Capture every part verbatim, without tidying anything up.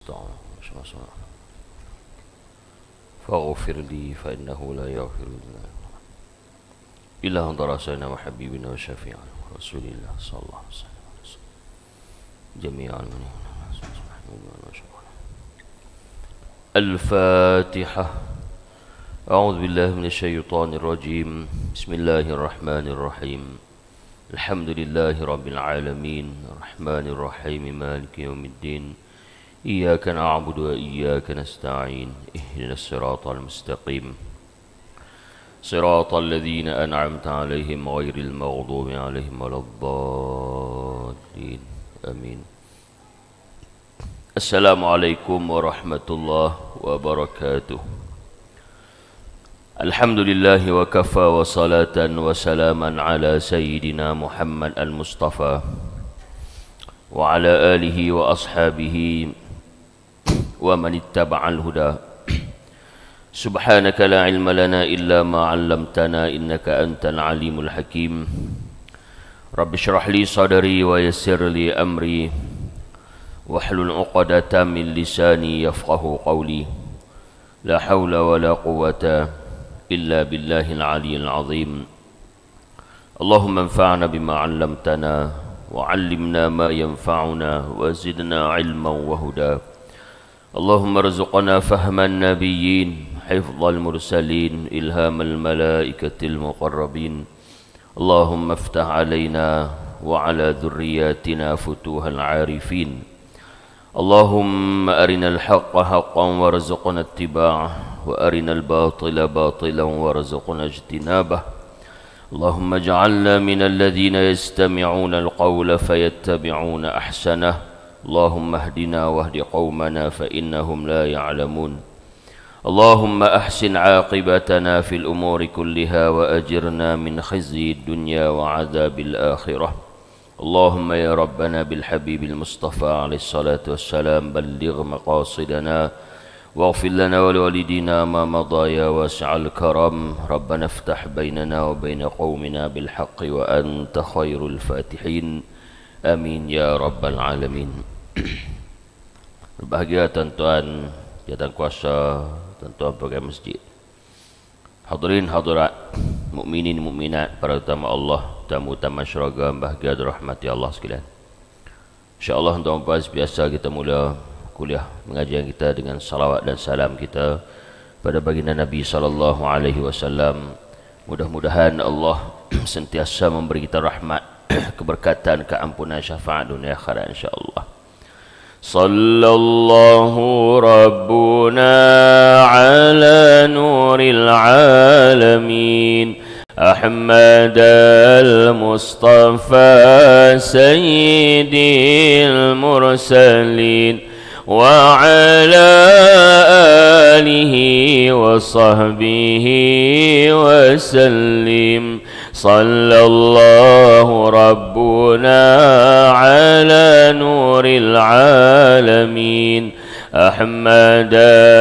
فاغفر لي فإنه لا يغفر إلا أنت رسولنا وحبيبنا وشفيعنا رسول الله صلى الله عليه وسلم جميعا. الفاتحة. أعوذ بالله من الشيطان الرجيم. بسم الله الرحمن الرحيم. الحمد لله رب العالمين الرحمن الرحيم مالك يوم الدين إياك نعبد وإياك نستعين اهدنا الصراط المستقيم صراط الذين أنعمت عليهم غير المغضوب عليهم ولا الضالين آمين. السلام عليكم ورحمة الله وبركاته. الحمد لله وكفى وصلاة وسلاما على سيدنا محمد المصطفى وعلى آله وأصحابه ومن اتبع الهدى. سبحانك لا علم لنا إلا ما علمتنا إنك أنت العليم الحكيم. رب اشرح لي صدري ويسر لي أمري واحلل عقدة من لساني يفقه قولي. لا حول ولا قوة إلا بالله العلي العظيم. اللهم انفعنا بما علمتنا وعلمنا ما ينفعنا وزدنا علما وهدى. اللهم ارزقنا فهم النبيين حفظ المرسلين إلهام الملائكة المقربين. اللهم افتح علينا وعلى ذرياتنا فتوح العارفين. اللهم أرنا الحق حقا وارزقنا اتباعه وأرنا الباطل باطلا وارزقنا اجتنابه. اللهم اجعلنا من الذين يستمعون القول فيتبعون أحسنه. اللهم اهدنا واهد قومنا فإنهم لا يعلمون. اللهم أحسن عاقبتنا في الأمور كلها وأجرنا من خزي الدنيا وعذاب الآخرة. اللهم يا ربنا بالحبيب المصطفى عليه الصلاة والسلام بلغ مقاصدنا واغفر لنا ولوالدينا ما مضى يا واسع الكرم. ربنا افتح بيننا وبين قومنا بالحق وأنت خير الفاتحين آمين يا رب العالمين. Berbahagia tuan-tuan jawatan kuasa, tuan-tuan pegawai masjid, hadirin hadirat, mukminin mukminat, para utama Allah, tamu-tamu syurga, bahagia dirahmati Allah sekalian. Insya-Allah tuan-tuan biasa kita mula kuliah pengajian kita dengan salawat dan salam kita pada baginda Nabi sallallahu alaihi wasallam. Mudah-mudahan Allah sentiasa memberi kita rahmat, keberkatan, keampunan, syafaat dunia akhirat insya-Allah. Sallallahu rabbuna ala nuril alamin Ahmad al-Mustafa sayyidil mursalin wa ala alihi wa sahbihi wa sallim. Sallallahu rabbuna ala nuril alamin Ahmad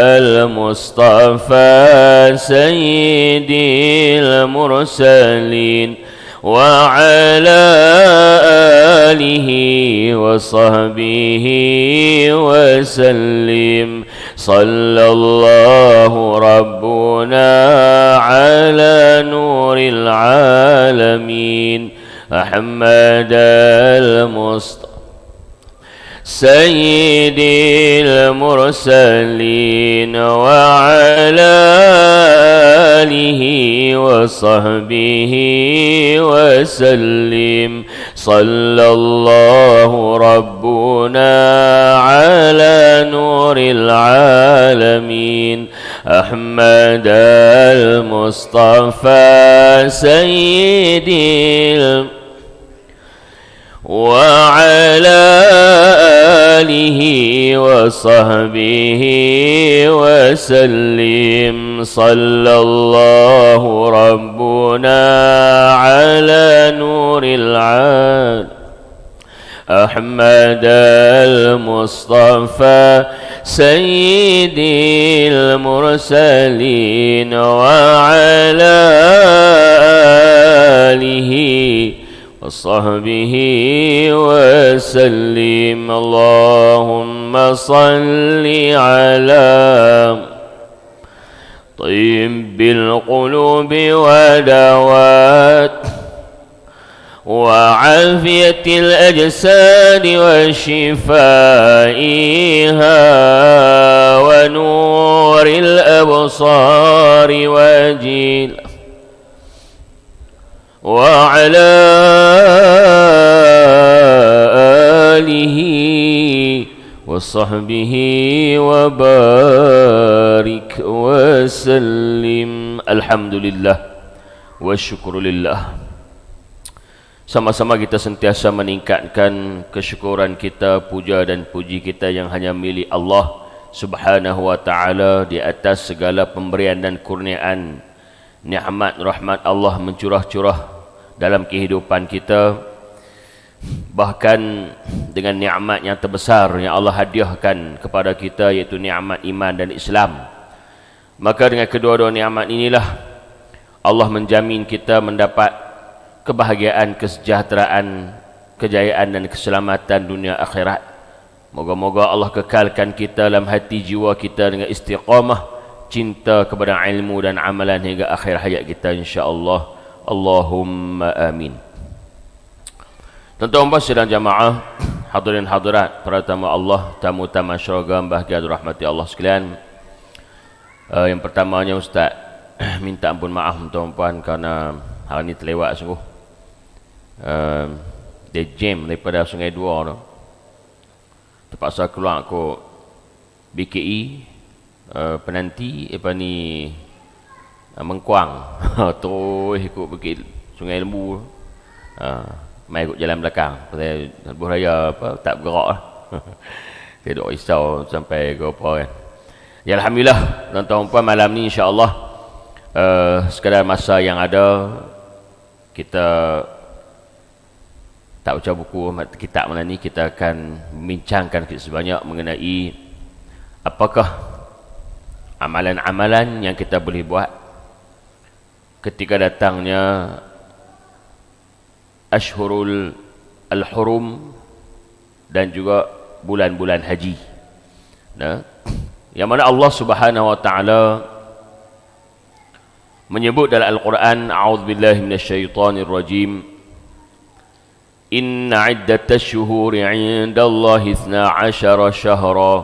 al-Mustafa sayyidil mursalin wa ala alihi wa sahbihi wa sallim. Sallallahu rabbuna ala nuril alamin Ahmad al-Mustafa sayyidil mursalin wa ala alihi wa sahbihi wa sallim. Sallallahu rabbuna ala nuril alamin Ahmad al-Mustafa sayyidil wa ala alihi wa sahbihi wa sallim. Sallallahu rabbuna ala nuril alamin Ahmad al-Mustafa sayyidil mursalin wa ala alihi وصحبه وسلم اللهم صل على طيب القلوب ودوات وعافية الأجساد وشفائها ونور الأبصار وجيل وعلى آله وصحبه وبارك وسلم الحمد لله والشكر لله. Sama-sama kita sentiasa meningkatkan kesyukuran kita, puja dan puji kita yang hanya milik Allah Subhanahu wa ta'ala di atas segala pemberian dan kurniaan, nikmat rahmat Allah mencurah-curah dalam kehidupan kita. Bahkan dengan nikmat yang terbesar yang Allah hadiahkan kepada kita, iaitu nikmat iman dan Islam. Maka dengan kedua-dua nikmat inilah Allah menjamin kita mendapat kebahagiaan, kesejahteraan, kejayaan dan keselamatan dunia akhirat. Moga-moga Allah kekalkan kita dalam hati jiwa kita dengan istiqamah, cinta kepada ilmu dan amalan hingga akhir hayat kita, insya-Allah. Allahumma amin. Tuan-tuan sidang jamaah, hadirin hadirat, para tamu Allah, tamu-tamu syurga bahagia dirahmati Allah sekalian. Uh, yang pertamanya Ustaz minta ampun maaf tuan-tuan kerana hari ini terlewat sungguh. Uh, dia jam daripada Sungai Dua tu, terpaksa keluar aku B K I uh, penanti apa ni uh, Mengkuang terus ikut Bukit Sungai Lembu, uh, mai ikut jalan belakang pasal lebuh raya apa tak bergerak lah. Dia duk risau sampai ke apa kan. Ya, alhamdulillah tuan-tuan puan, malam ni insya-Allah uh, sekadar masa yang ada kita tak baca buku kitab malam ni, kita akan membincangkan sebanyak mengenai apakah amalan-amalan yang kita boleh buat ketika datangnya Ashhurul Al-Hurum dan juga bulan-bulan haji. Nah, yang mana Allah Subhanahu wa taala menyebut dalam Al-Quran, a'udzubillahi minasyaitonir rajim, Inna iddatash syuhuri 'indallahi itsna 'asyara syahra.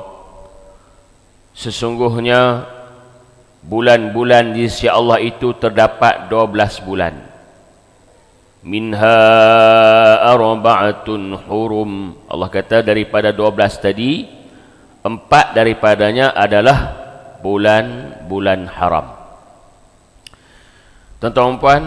Sesungguhnya bulan-bulan di sisi Allah itu terdapat dua belas bulan. Minha arba'atun hurum. Allah kata daripada dua belas tadi, empat daripadanya adalah bulan-bulan haram. Tuan-tuan puan,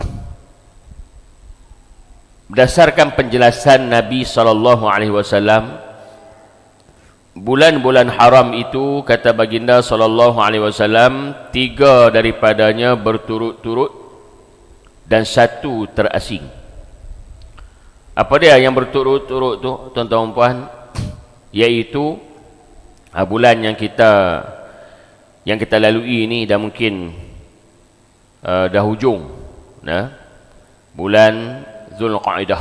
berdasarkan penjelasan Nabi sallallahu alaihi wasallam, bulan-bulan haram itu, kata baginda sallallahu alaihi wasallam, tiga daripadanya berturut-turut dan satu terasing. Apa dia yang berturut-turut tu tuan-tuan puan? Iaitu bulan yang kita yang kita lalui ini dah mungkin uh, dah hujung, nah, bulan Zulqa'dah,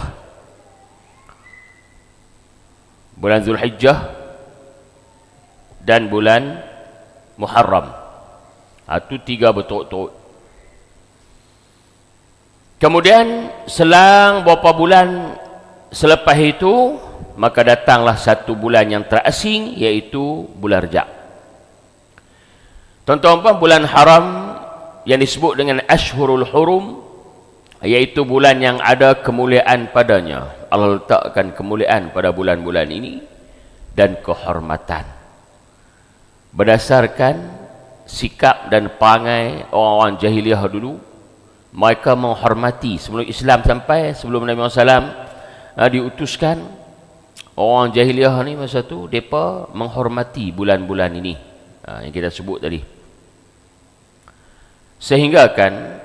bulan Zulhijjah dan bulan Muharram. Itu tiga berturut-turut. Kemudian selang beberapa bulan selepas itu, maka datanglah satu bulan yang terasing, iaitu bulan Rajab. Tuan-tuan, bulan haram yang disebut dengan Ashhurul Hurum, iaitu bulan yang ada kemuliaan padanya. Allah letakkan kemuliaan pada bulan-bulan ini dan kehormatan berdasarkan sikap dan perangai orang-orang jahiliah dulu. Mereka menghormati sebelum Islam sampai, sebelum Nabi Muhammad sallallahu alaihi wasallam diutuskan, orang jahiliah ni masa tu mereka menghormati bulan-bulan ini, ha, yang kita sebut tadi. Sehingga kan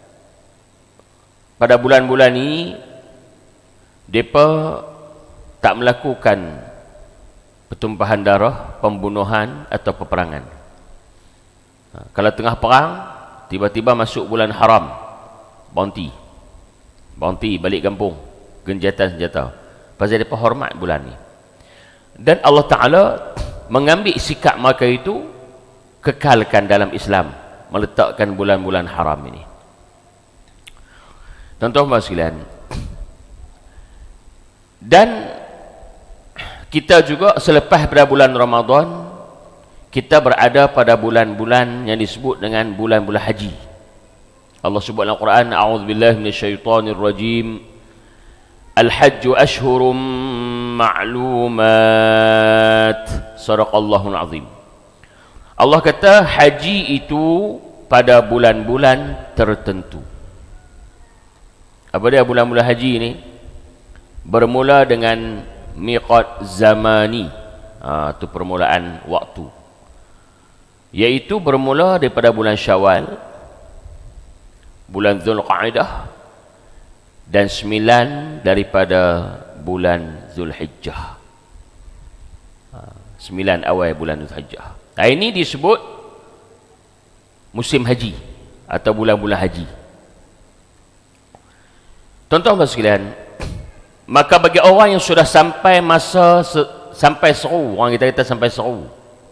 pada bulan-bulan ini mereka tak melakukan pertumpahan darah, pembunuhan atau peperangan. Ha, kalau tengah perang, tiba-tiba masuk bulan haram, bounty bounty balik kampung, genjatan senjata. Pasal dia hormat bulan ni. Dan Allah Ta'ala mengambil sikap mereka itu, kekalkan dalam Islam, meletakkan bulan-bulan haram ini. Tuan-tuan sekalian, dan kita juga selepas pada bulan Ramadan, kita berada pada bulan-bulan yang disebut dengan bulan-bulan haji. Allah sebut dalam Quran, a'udzubillahi minasyaitonir rajim, al-hajju ashhurum ma'lumat, sadaqallahul azim. Allah kata haji itu pada bulan-bulan tertentu. Apa dia bulan-bulan haji ini? Bermula dengan miqat zamani, ha, itu permulaan waktu, iaitu bermula daripada bulan Syawal, bulan Zulqa'dah, dan sembilan daripada bulan Zulhijjah. Ha, sembilan awal bulan Zulhijjah. Nah, ini disebut musim haji atau bulan-bulan haji. Tuan-tuan sekalian, maka bagi orang yang sudah sampai masa se sampai seru, orang kita kata sampai seru,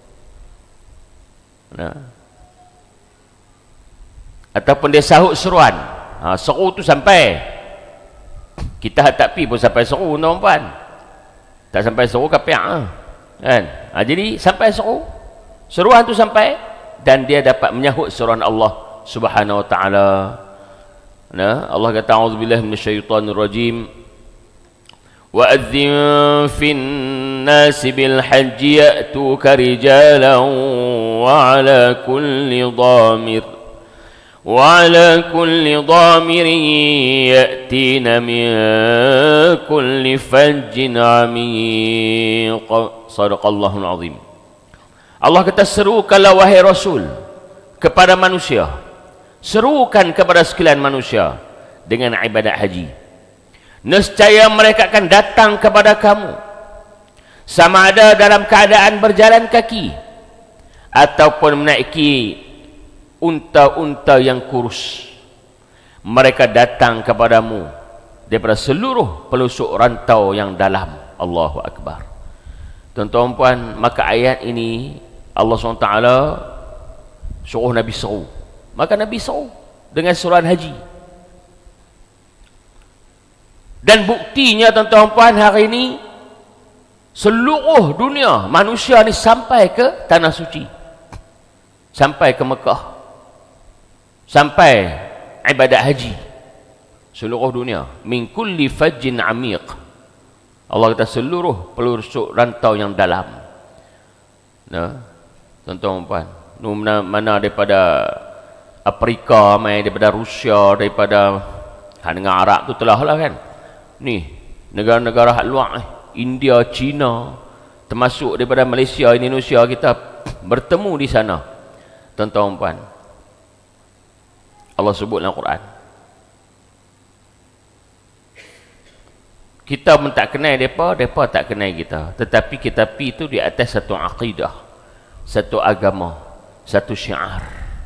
nah, ataupun dia sahut seruan, ha, seru tu sampai, kita tak pi pun sampai seru, tuan-tuan. Tak sampai seru kapiak, ha, kan? Ha, jadi sampai seru, seruan tu sampai, dan dia dapat menyahut seruan Allah Subhanahu wa taala. Nah, Allah kata a'udzubillahi minasyaitonir rajim, wa adzin fin nasi bil hajji ya'tuka rijalan wa 'ala kulli dhamir wa 'ala kulli dhamirin ya'tina min kulli fajjin 'amiq. Shadaqallahul azim. Allah kata, serukanlah wahai Rasul kepada manusia, serukan kepada sekalian manusia dengan ibadat haji. Nescaya mereka akan datang kepada kamu, sama ada dalam keadaan berjalan kaki ataupun menaiki unta-unta yang kurus. Mereka datang kepadamu daripada seluruh pelosok rantau yang dalam. Allahu Akbar. Tuan-tuan puan, maka ayat ini Allah subhanahu wa taala suruh Nabi seru. Maka Nabi seru dengan suruhan haji. Dan buktinya tuan-tuan puan, hari ini seluruh dunia manusia ni sampai ke tanah suci, sampai ke Mekah, sampai ibadat haji. Seluruh dunia, min kulli fajjin amiq. Allah kata seluruh pelosok rantau yang dalam. Nah, tuan-tuan puan, mana, mana daripada Afrika, mai daripada Rusia, daripada ha, dengan Arab tu telah lah kan. Ni negara-negara hak luar, eh, India, China, termasuk daripada Malaysia, Indonesia, kita bertemu di sana. Tuan-tuan puan, Allah sebut dalam Quran, kita pun tak kenal mereka, mereka tak kenal kita, tetapi kita pi itu di atas satu akidah, satu agama, satu syiar.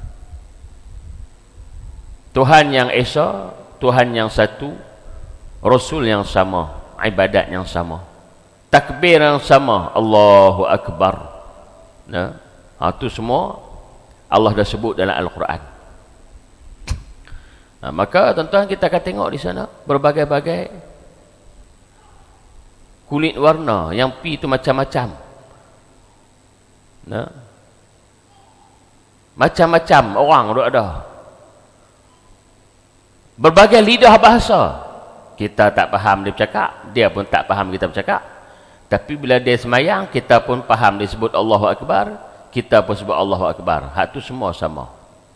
Tuhan yang esa, Tuhan yang satu, Rasul yang sama, ibadat yang sama, takbir yang sama, Allahu Akbar. Nah, itu semua Allah dah sebut dalam Al-Quran. Nah, maka tuan-tuan, kita akan tengok di sana berbagai-bagai kulit warna yang pi itu macam-macam. Nah, macam-macam orang ada, berbagai lidah bahasa. Kita tak faham dia bercakap, dia pun tak faham kita bercakap. Tapi bila dia semayang, kita pun faham dia sebut Allahu Akbar, kita pun sebut Allahu Akbar. Hak tu semua sama.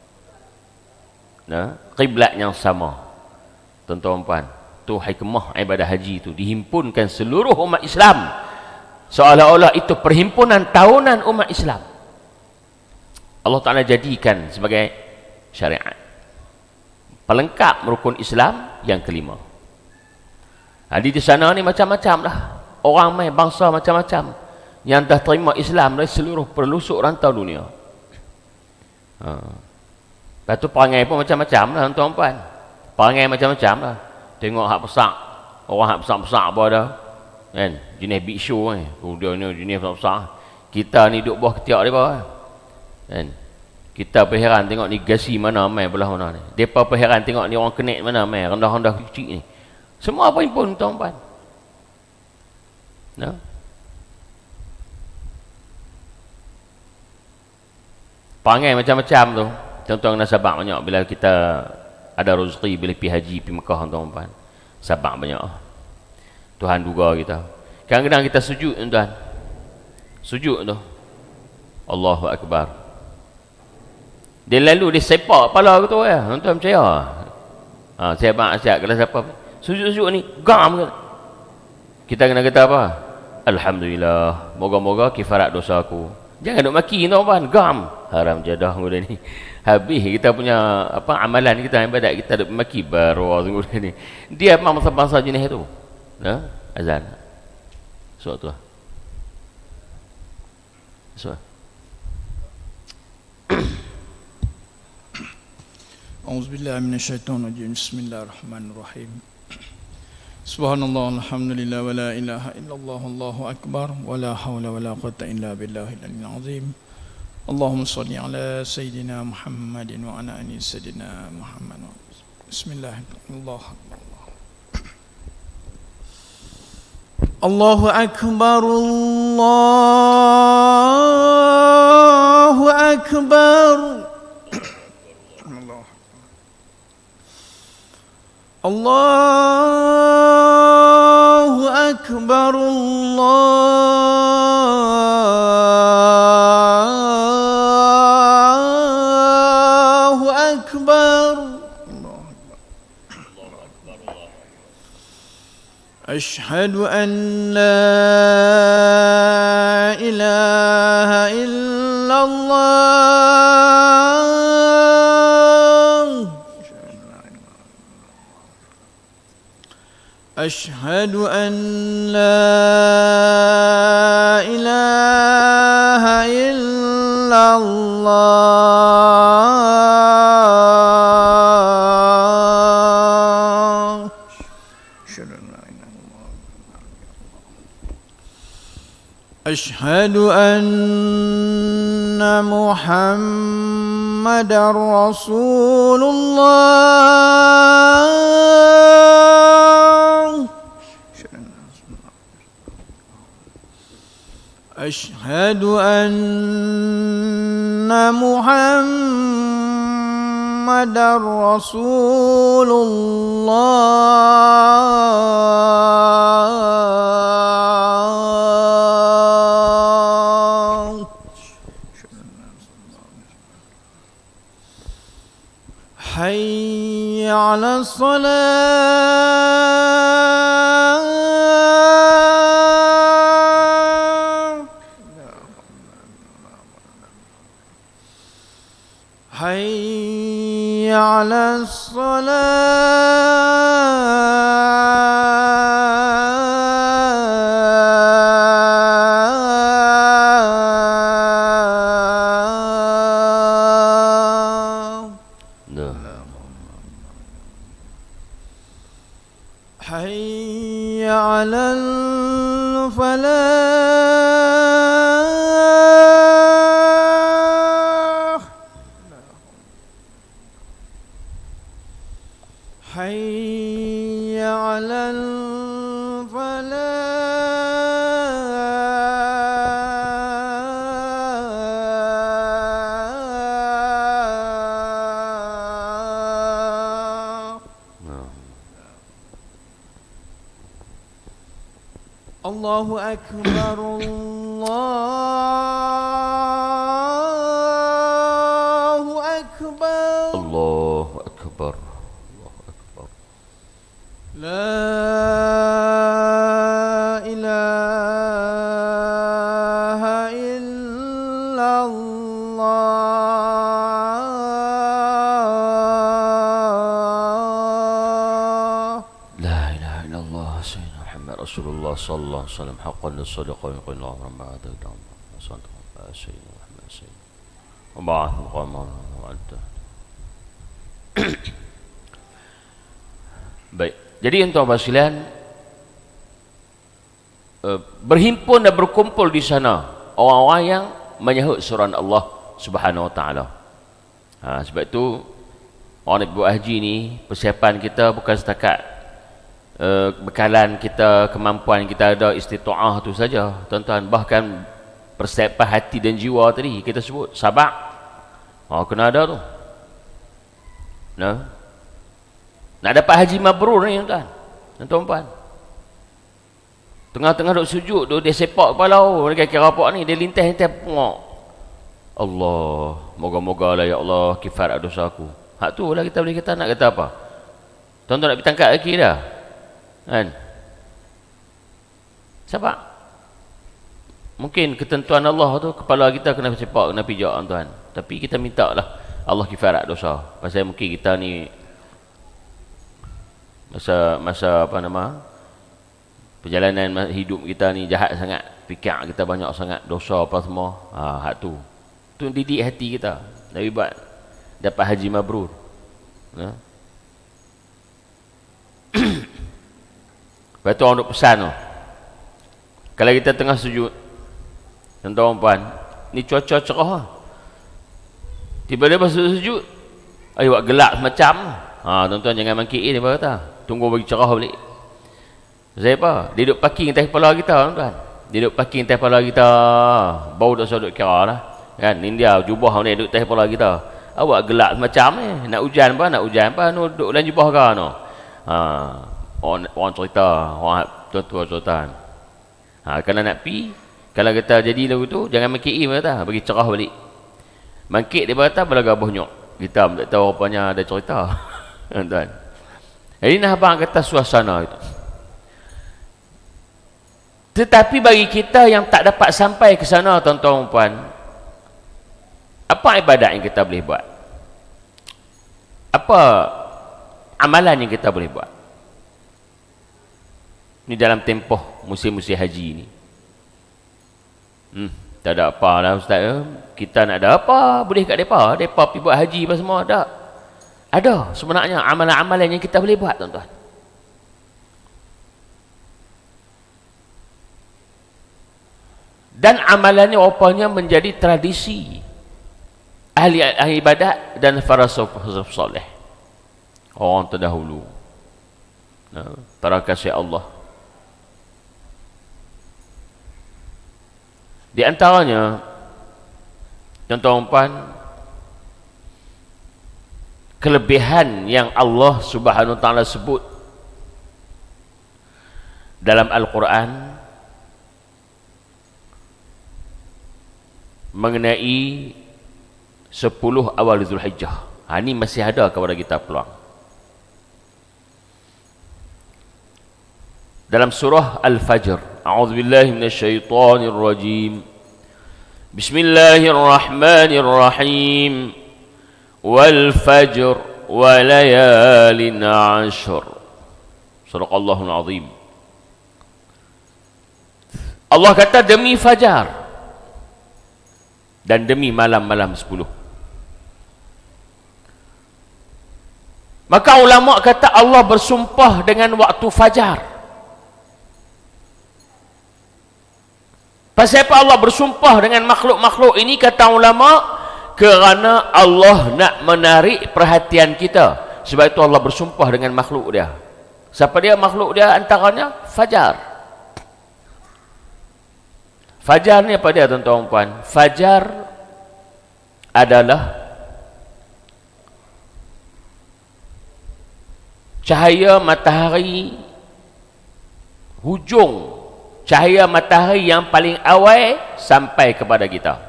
Nah, kiblat yang sama. Tuan-tuan puan, tu hikmah ibadah haji tu, dihimpunkan seluruh umat Islam, seolah-olah itu perhimpunan tahunan umat Islam. Allah Ta'ala jadikan sebagai syariat, pelengkap rukun Islam yang kelima. Jadi di sana ni macam-macam lah orang mai, bangsa macam-macam yang dah terima Islam dari seluruh pelosok rantau dunia. Ha. Lepas tu perangai pun macam-macam lah tuan-tuan puan. Perangai macam-macam lah. Tengok hak pesak, orang besar-besar apa dah. Kan? Jenis big show kan. Oh, dia ni jenis besar-besar. Kita ni duduk bawah ketiak dia kan. Kan? Kita perheran tengok ni gasi mana mai belah mana ni. Depa perheran tengok ni orang kenek mana mai rendah-rendah kecil ni. Semua apa pun tuan-tuan. Nah. Pangai macam-macam tu. Contoh nasabah banyak bila kita ada rezeki bila pergi haji, pergi Mekah tuan-tuan. Sabak banyak. Tuhan duga kita. Kadang-kadang kita sujud tuan. Sujud tu. Allahu Akbar. Dia lalu dia sepak kepala tu ya. Tuan-tuan percaya. Ha, saya bang asyik kalau siapa sujud-sujud ni gam ke? Kita kena kata apa? Alhamdulillah. Moga-moga kifarat dosa aku. Jangan duk maki tuan-tuan. Gam. Haram jadah muda ni. Habis kita punya apa amalan kita ibadat kita duk maki baru muda ni. Dia memang bangsa-bangsa jenis tu. Nah, azan. Suatu. Suatu. Auzubillahi minasyaitonirrajim. Bismillahirrahmanirrahim. Subhanallah, alhamdulillah, wa la ilaha illallah, Allahu akbar, wa la hawla wa la quwwata illa billahil aliyyil azim. Allahumma shalli ala sayyidina Muhammadin wa ala ali sayyidina Muhammad. Bismillahirrahmanirrahim. Allahu akbar, Allahu akbar. Allahu akbar, Allahu akbar. Ashhadu an la ilaha illallah. أشهد أن لا إله إلا الله. أشهد أن محمدا رسول الله. أشهد أن محمدا رسول الله. حي على الصلاة. حي على الصلاة. حي على الفلاح. حي على الفلاح. الله أكبر، الله أكبر، الله أكبر، الله أكبر. لا إله إلا الله. لا إله إلا الله سيدنا محمد رسول الله صلى الله عليه وسلم حقا للصدق ويقول الله رب هذا صدق سيدنا محمد سيدنا وبعث مقام وعده. Baik, jadi untuk sekalian, uh, berhimpun dan berkumpul di sana orang-orang yang menyahut suruhan Allah Subhanahu Wa Taala. Ha, sebab itu orang nak buat haji ni, persiapan kita bukan setakat uh, bekalan kita, kemampuan kita ada, istitaah tu saja, tuan-tuan. Bahkan persiapan hati dan jiwa tadi kita sebut sabar, oh, kena ada tu. Nah, nak dapat haji mabrur ni, tuan-tuan dan tuan-puan, tengah-tengah duk sujud tu, dia sepak kepala, oh, dia kira apa ni, dia lintas-lintas pengok, Allah, moga-moga lah ya Allah kifarat dosa aku. Hak tu lah kita boleh kata. Nak kata apa? Tuan-tuan nak pergi tangkap lagi dah, kan? Sebab mungkin ketentuan Allah tu, kepala kita kena sepak, kena pijak, tuan. Tapi kita minta lah Allah kifarat dosa. Pasal mungkin kita ni masa masa apa nama perjalanan hidup kita ni jahat sangat, fikir kita banyak sangat dosa apa semua. Ha, hak tu tu didik hati kita Nabi buat dapat haji mabrur. Ha? Lepas tu orang duk pesan tu, kalau kita tengah sujud, tuan-tuan puan, ni cuaca cerah, tiba-tiba sujud, ayo buat gelap macam, ha, tuan-tuan jangan mangkit ni, apa kata, tunggu bagi cerah balik. Saya apa? Dia duduk parking atas kepala kita, tuan-tuan. Dia duduk parking atas kepala kita, bau dah duduk kira lah, kan? Ni dia jubah ni duduk atas kepala kita. Awak gelap macam ni, nak hujan apa, nak hujan apa, no, duduk dalam jubah ke no. Ha, orang, orang cerita, orang tuan-tuan sultan. Ha, kalau nak pi, kalau kita jadi lagu tu, jangan mangkit ni, kata, bagi cerah balik. Mangkit dia kata belaga bonyok. Kita tak tahu rupanya ada cerita. Tuan-tuan. Jadi nah abang kata suasana itu. Tetapi bagi kita yang tak dapat sampai ke sana, tuan-tuan puan, apa ibadat yang kita boleh buat? Apa amalan yang kita boleh buat? Ni dalam tempoh musim-musim haji ni. Hmm, tak ada apa lah ustaz. Kita nak ada apa? Boleh kat mereka. Mereka pergi buat haji apa semua. Tak. Ada sebenarnya amalan-amalan yang kita boleh buat, tuan-tuan. Dan amalannya rupanya menjadi tradisi ahli, ahli ibadat dan para salaf soleh, orang terdahulu, para kasih Allah. Di antaranya, tuan-tuan puan, kelebihan yang Allah Subhanahu wa taala sebut dalam Al-Quran mengenai sepuluh awal Zulhijjah. Ha, ini masih ada kepada kita peluang. Dalam surah Al-Fajr, a'udzubillahi minasyaitonir rajim. Bismillahirrahmanirrahim. Wal fajr wa layalin 'ashr. Sadaqallahul azim. Allah kata demi fajar dan demi malam-malam sepuluh. Maka ulama kata Allah bersumpah dengan waktu fajar. Pasal apa Allah bersumpah dengan makhluk-makhluk ini? Kata ulama, kerana Allah nak menarik perhatian kita. Sebab itu Allah bersumpah dengan makhluk dia. Siapa dia makhluk dia? Antaranya fajar. Fajar ni apa dia, tuan-tuan puan? Fajar adalah cahaya matahari, hujung cahaya matahari yang paling awal sampai kepada kita.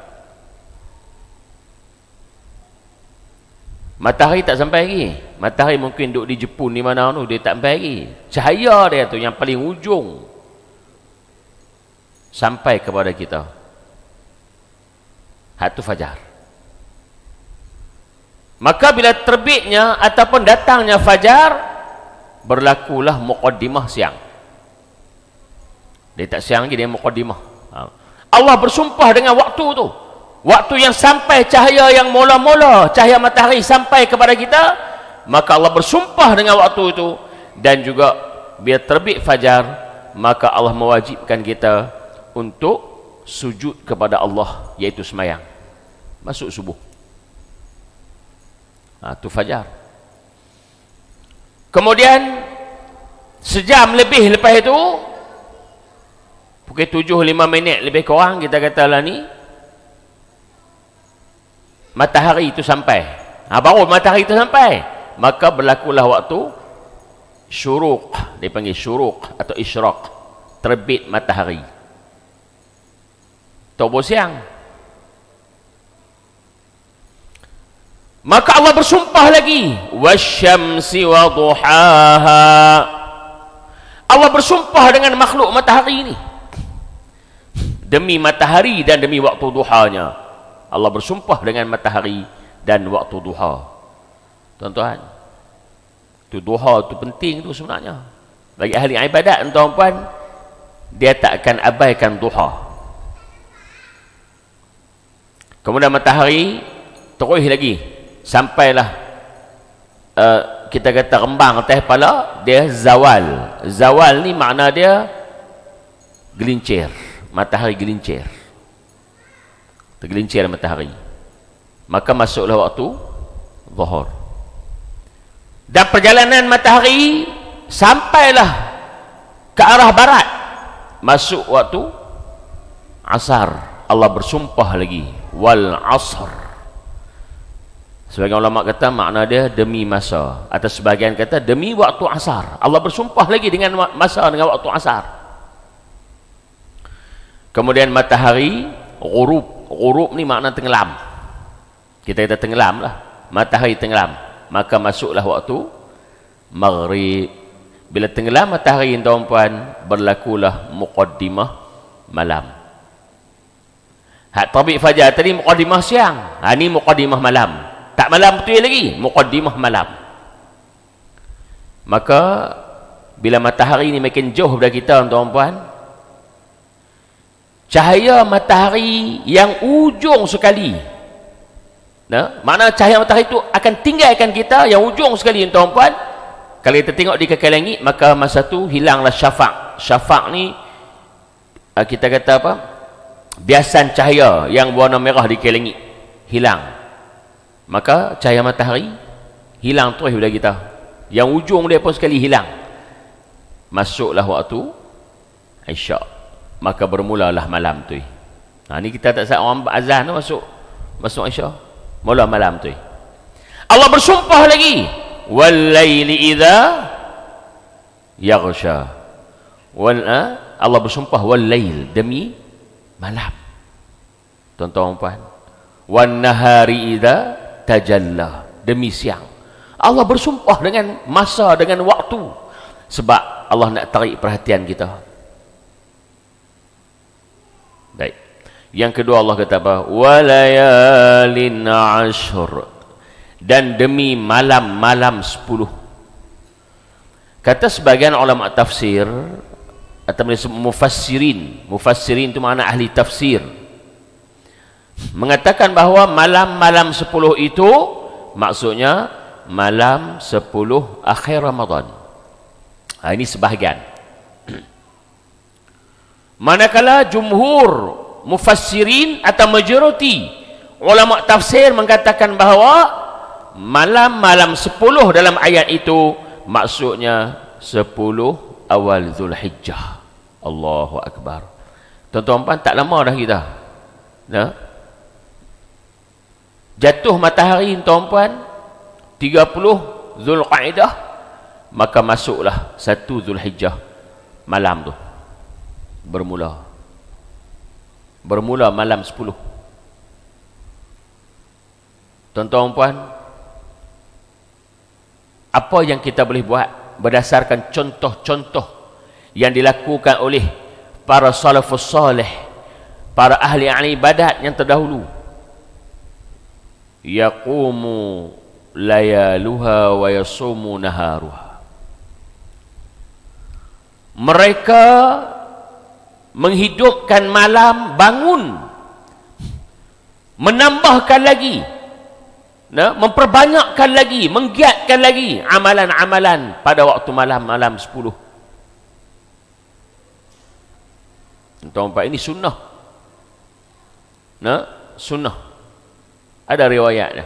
Matahari tak sampai lagi. Matahari mungkin duduk di Jepun, di mana tu, dia tak sampai lagi. Cahaya dia tu yang paling hujung sampai kepada kita. Hak tu fajar. Maka bila terbitnya ataupun datangnya fajar, berlakulah muqaddimah siang. Dia tak siang lagi, dia muqaddimah. Allah bersumpah dengan waktu tu. Waktu yang sampai cahaya yang mula-mula cahaya matahari sampai kepada kita, maka Allah bersumpah dengan waktu itu. Dan juga biar terbit fajar, maka Allah mewajibkan kita untuk sujud kepada Allah, iaitu semayang masuk subuh. Ha, tu fajar. Kemudian sejam lebih lepas itu, pukul tujuh lima minit lebih kurang, kita katalah ni matahari itu sampai. Ha, baru matahari itu sampai, maka berlakulah waktu syuruk, dipanggil syuruk atau isyraq, terbit matahari. Tobo siang. Maka Allah bersumpah lagi, wasyamsi wa duhaha. Allah bersumpah dengan makhluk matahari ini, demi matahari dan demi waktu duhanya. Allah bersumpah dengan matahari dan waktu duha. Tuan-tuan, tu duha tu penting tu sebenarnya. Bagi ahli ibadat, tuan-tuan, dia tak akan abaikan duha. Kemudian matahari terus lagi sampailah uh, kita kata rembang atas kepala dia, zawal. Zawal ni makna dia gelincir, matahari gelincir, tergelincir matahari, maka masuklah waktu zuhur. Dan perjalanan matahari sampailah ke arah barat, masuk waktu asar. Allah bersumpah lagi, wal asr. Sebagian ulama kata makna dia demi masa, atau sebagian kata demi waktu asar. Allah bersumpah lagi dengan masa, dengan waktu asar. Kemudian matahari ghurub. Ghurub ni makna tenggelam. Kita kata tenggelam lah, matahari tenggelam, maka masuklah waktu maghrib. Bila tenggelam matahari, tuan-puan, berlakulah muqaddimah malam. Hak terbit fajar tadi muqaddimah siang, ha, ni muqaddimah malam. Tak malam betul lagi, muqaddimah malam. Maka bila matahari ni makin jauh dari kita, tuan-puan, cahaya matahari yang ujung sekali, nah, makna cahaya matahari itu akan tinggalkan kita yang ujung sekali, tuan-puan. Kalau kita tengok di kaki langit, maka masa tu hilanglah syafaq. Syafaq ni kita kata apa? Biasan cahaya yang warna merah di kaki langit hilang. Maka cahaya matahari hilang terus dari kita. Yang ujung dia pun sekali hilang. Masuklah waktu Isyak. Maka bermulalah malam tu. Ha, ni kita tak saat orang azan tu masuk masuk Isyak. Mula malam tu. Allah bersumpah lagi, wal laili idza yaghsha. Wal Allah bersumpah wal lail, demi malam. Tuan-tuan puan, wan nahari idza tajalla, demi siang. Allah bersumpah dengan masa, dengan waktu, sebab Allah nak tarik perhatian kita. Baik. Yang kedua Allah kata apa? Walayalin ashur, dan demi malam-malam sepuluh. Kata sebagian ulama tafsir atau mufassirin, mufassirin itu makna ahli tafsir, mengatakan bahawa malam-malam sepuluh itu maksudnya malam sepuluh akhir Ramadan. Ha, ini sebahagian. Manakala jumhur mufassirin atau majoriti ulama tafsir mengatakan bahawa malam-malam sepuluh dalam ayat itu maksudnya sepuluh awal Zulhijjah. Allahu Akbar. Tuan-tuan, tak lama dah kita, nah, jatuh matahari, tuan-tuan, tiga puluh Zulqaidah, maka masuklah satu Zulhijjah malam tu bermula. Bermula malam sepuluh. Tuan-tuan puan, apa yang kita boleh buat berdasarkan contoh-contoh yang dilakukan oleh para salafus salih, para ahli ibadat yang terdahulu? Yaqumu layaluha wa yasumu naharuha. Mereka menghidupkan malam, bangun, menambahkan lagi, nah, memperbanyakkan lagi, menggiatkan lagi amalan-amalan pada waktu malam-malam sepuluh. Tuan-tuan, ini sunnah. Nah, sunnah. Ada riwayatnya.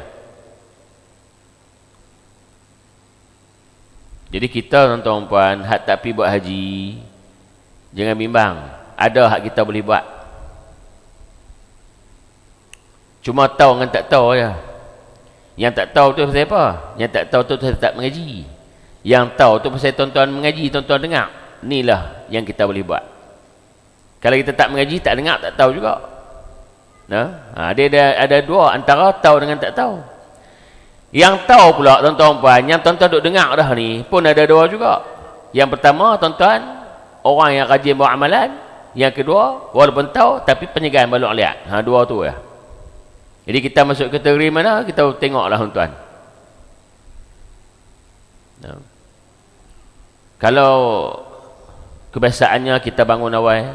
Jadi kita tuan-tuan hak tak pi buat haji, jangan bimbang. Ada hak kita boleh buat. Cuma tahu dengan tak tahu ya. Yang tak tahu tu pasal apa? Yang tak tahu tu pasal tak mengaji. Yang tahu tu pasal tuan-tuan mengaji, tuan-tuan dengar. Inilah yang kita boleh buat. Kalau kita tak mengaji, tak dengar, tak tahu juga. Nah, ha, dia ada, ada dua antara tahu dengan tak tahu. Yang tahu pula tuan-tuan puan, yang tuan-tuan duk dengar dah ni pun ada dua juga. Yang pertama tuan-tuan, orang yang rajin buat amalan. Yang kedua, walaupun tahu tapi penyegan baluk lihat. Ha, dua tu ya. Jadi kita masuk kategori mana? Kita tengoklah tuan-tuan. Nah. Kalau kebiasaannya kita bangun awal,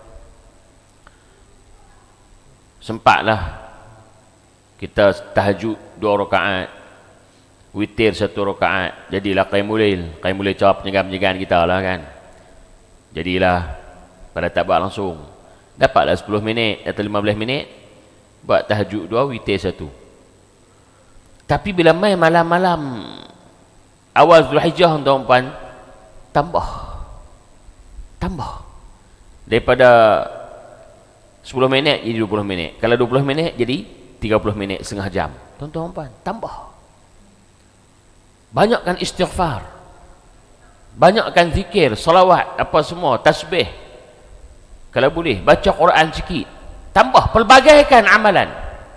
sempatlah kita tahajud dua rakaat, witir satu rakaat, jadilah qiyamul lail. Qiyamul lail cakap penyegan-penyegan kita lah kan. Jadilah pada tak buat langsung, dapatlah sepuluh minit atau lima belas minit buat tahajud dua, witir satu. Tapi bila mai malam-malam awal Zulhijjah tuan-tuan, tambah tambah daripada sepuluh minit jadi dua puluh minit. Kalau dua puluh minit jadi tiga puluh minit, setengah jam. Tuan-tuan, tambah. Banyakkan istighfar, banyakkan zikir, salawat, apa semua, tasbih. Kalau boleh, baca Quran sikit. Tambah, pelbagaikan amalan.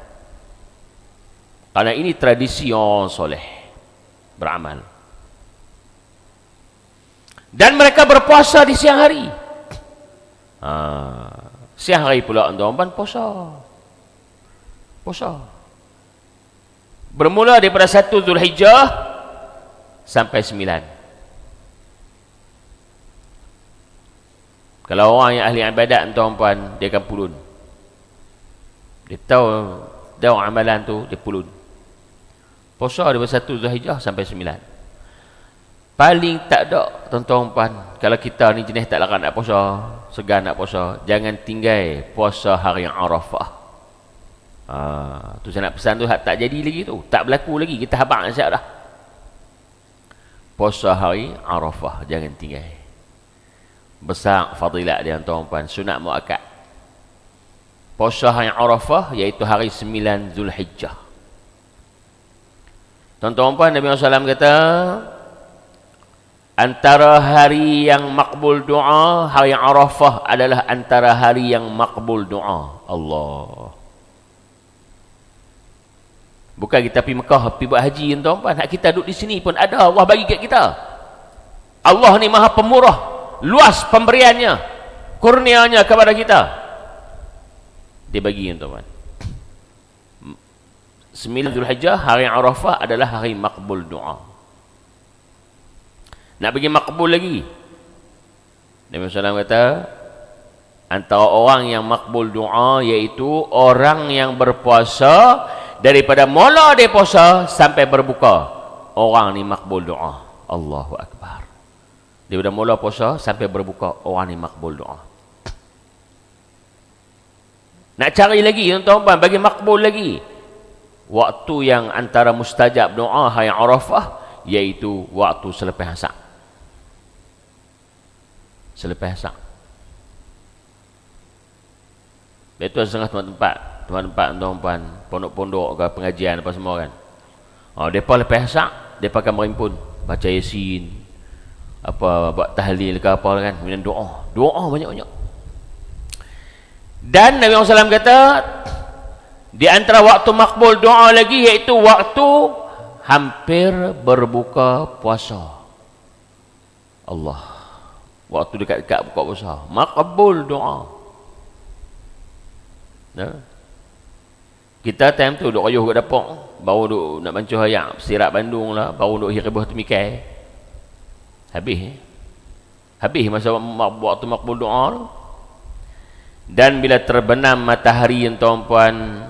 Karena ini tradisi orang soleh beramal. Dan mereka berpuasa di siang hari. Ha, siang hari pula tuan-tuan puasa. Puasa. Bermula daripada satu Zulhijjah sampai sembilan. Kalau orang yang ahli ibadat tuan-tuan, dia akan pulun. Dia tahu tahu amalan tu, dia pulun. Puasa daripada satu Zulhijjah sampai sembilan. Paling tak ada tuan-tuan, kalau kita ni jenis tak larat nak puasa, segan nak puasa, jangan tinggal puasa hari Arafah. Ha, tu saya nak pesan tu, tak jadi lagi tu, tak berlaku lagi, kita habaq siap dah. Puasa hari Arafah jangan tinggal. Besar fadilat dia tuan-tuan, sunat muakkad. Puasa hari Arafah iaitu hari sembilan Zulhijjah. Tuan-tuan, Nabi Muhammad sallallahu alaihi wasallam kata, antara hari yang makbul doa, hari Arafah adalah antara hari yang makbul doa. Allah. Bukan kita pergi Mekah, pergi buat haji tuan-tuan. Hak kita duduk di sini pun ada Allah bagi kat kita. Allah ni maha pemurah, luas pemberiannya, kurnianya kepada kita. Dia bagi tuan-tuan. sembilan Zulhijjah, hari Arafah adalah hari makbul doa. Nak bagi makbul lagi, Nabi sallallahu alaihi wasallam kata, antara orang yang makbul doa iaitu orang yang berpuasa daripada mula dia puasa sampai berbuka. Orang ni makbul doa. Allahu Akbar. Daripada mula puasa sampai berbuka, orang ni makbul doa. Nak cari lagi tuan-tuan, bagi makbul lagi, waktu yang antara mustajab doa hari Arafah iaitu waktu selepas asar. Selepas asar. Itu setengah tempat-tempat, tempat-tempat tuan-tuan, pondok-pondok ke pengajian apa semua kan. Oh, depa lepas asar, depa akan merimpun, baca Yasin, apa buat tahlil ke apa kan, kemudian doa. Doa banyak-banyak. Dan Nabi Muhammad sallallahu alaihi wasallam kata, di antara waktu makbul doa lagi iaitu waktu hampir berbuka puasa. Allah. Waktu dekat-dekat buka puasa, makbul doa. Nah. Kita time tu duk ayuh kat dapur, baru duk nak bancuh ayak, sirap Bandung lah, baru duk hiribah temikai. Habis. Eh? Habis masa waktu makbul doa tu. Dan bila terbenam matahari tuan-puan,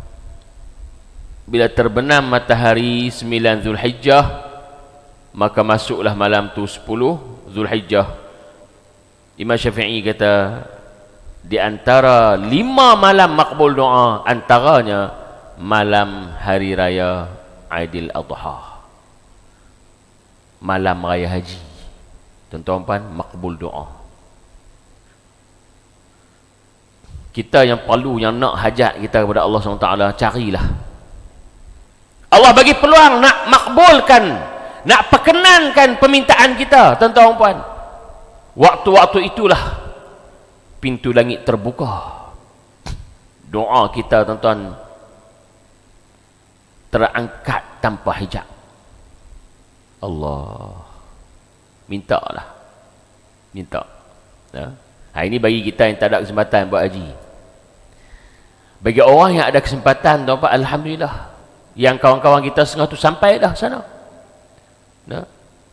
bila terbenam matahari sembilan Zulhijjah, maka masuklah malam tu sepuluh Zulhijjah. Imam Syafi'i kata, di antara lima malam makbul doa, antaranya malam hari raya Aidil Adha, malam raya haji. Tuan-tuan, makbul doa. Kita yang perlu, yang nak hajat kita kepada Allah subhanahu wa taala, carilah. Allah bagi peluang nak makbulkan, nak perkenankan permintaan kita, tuan-tuan. Waktu-waktu itulah pintu langit terbuka. Doa kita, tuan-tuan, terangkat tanpa hijab. Allah, mintalah, minta. Ya? Ha, ini bagi kita yang tak ada kesempatan buat haji. Bagi orang yang ada kesempatan, tuan-tuan, alhamdulillah. Yang kawan-kawan kita setengah tu sampai dah sana. Ya?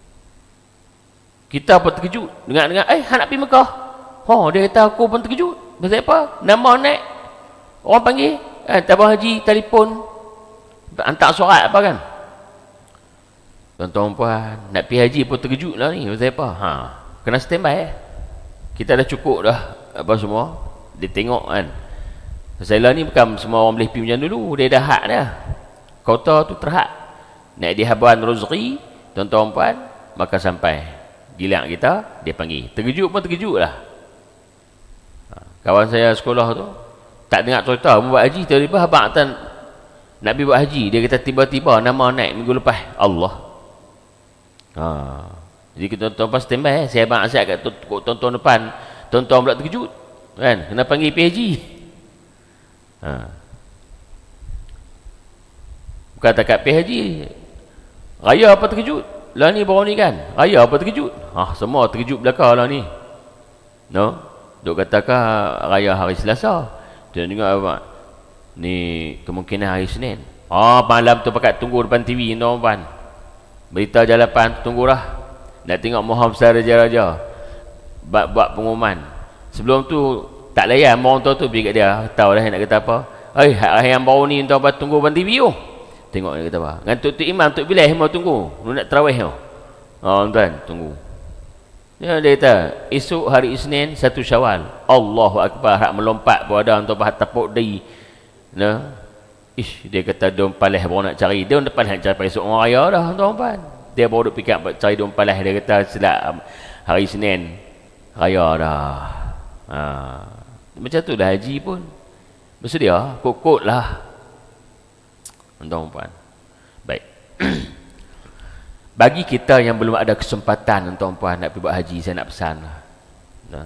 Kita pun terkejut dengar-dengar, eh, nak pergi Mekah. Oh, dia kata, aku pun terkejut. Pasal apa? Nama naik, orang panggil, eh, tabah haji, telefon, hantar surat apa kan. Tuan-tuan puan, nak pergi haji pun terkejut lah ni. Pasal apa? Ha, kena standby eh. Kita dah cukup dah apa semua. Dia tengok kan. Saya ni bukan semua orang boleh pergi macam dulu. Dia dah hak dah. Kota tu terhad. Naik di habuan rezeki, tuan-tuan puan, maka sampai giliran kita, dia panggil. Terkejut pun terkejut lah. Ha, kawan saya sekolah tu tak dengar cerita buat haji, tiba-tiba abang tak nak pergi buat haji, dia kata tiba-tiba nama naik minggu lepas. Allah. Ha, jadi kita tuan-tuan standby eh. Saya abang nasihat kat tuan-tuan depan, tuan-tuan pula terkejut kan, kena panggil pergi haji. Ha, bukan takat pergi haji, raya apa terkejut lah ni baru ni kan, raya apa terkejut. Ha, semua terkejut belakang lah ni. No, duk katakah raya hari Selasa, dia dengar apa ni, kemungkinan hari Senin. Ah, malam tu pakat tunggu depan T V, tuan-tuan. Berita jalapan, tunggulah. Nak tengok Muhammad Raja-Raja buat pengumuman. Sebelum tu tak layan orang tu tu pergi kat dia, tahu dah nak kata apa. Eh, hari yang baru ni tuan-tuan tunggu depan T V tu. Tengok dia kata apa. Dengan Tok Imam, Tok Bilal mau tunggu. Lu nak tarawih tu. Oh, tuan, tunggu. Dia, dia kata, esok hari Isnin satu Syawal. Allahu Akbar, hak melompat pun ada untuk bahat tepuk di. Nah. Ish, dia kata dom palah baru nak cari. Dia depan nak cari esok orang raya dah, tuan-tuan. Dia baru duk fikir cari dom palah, dia kata selak hari Isnin raya dah. Ha. Macam tu dah haji pun. Bersedia, kok-kok lah. Tuan-tuan. Baik. Bagi kita yang belum ada kesempatan, tuan-tuan, nak pergi buat haji, saya nak pesan lah. Nah.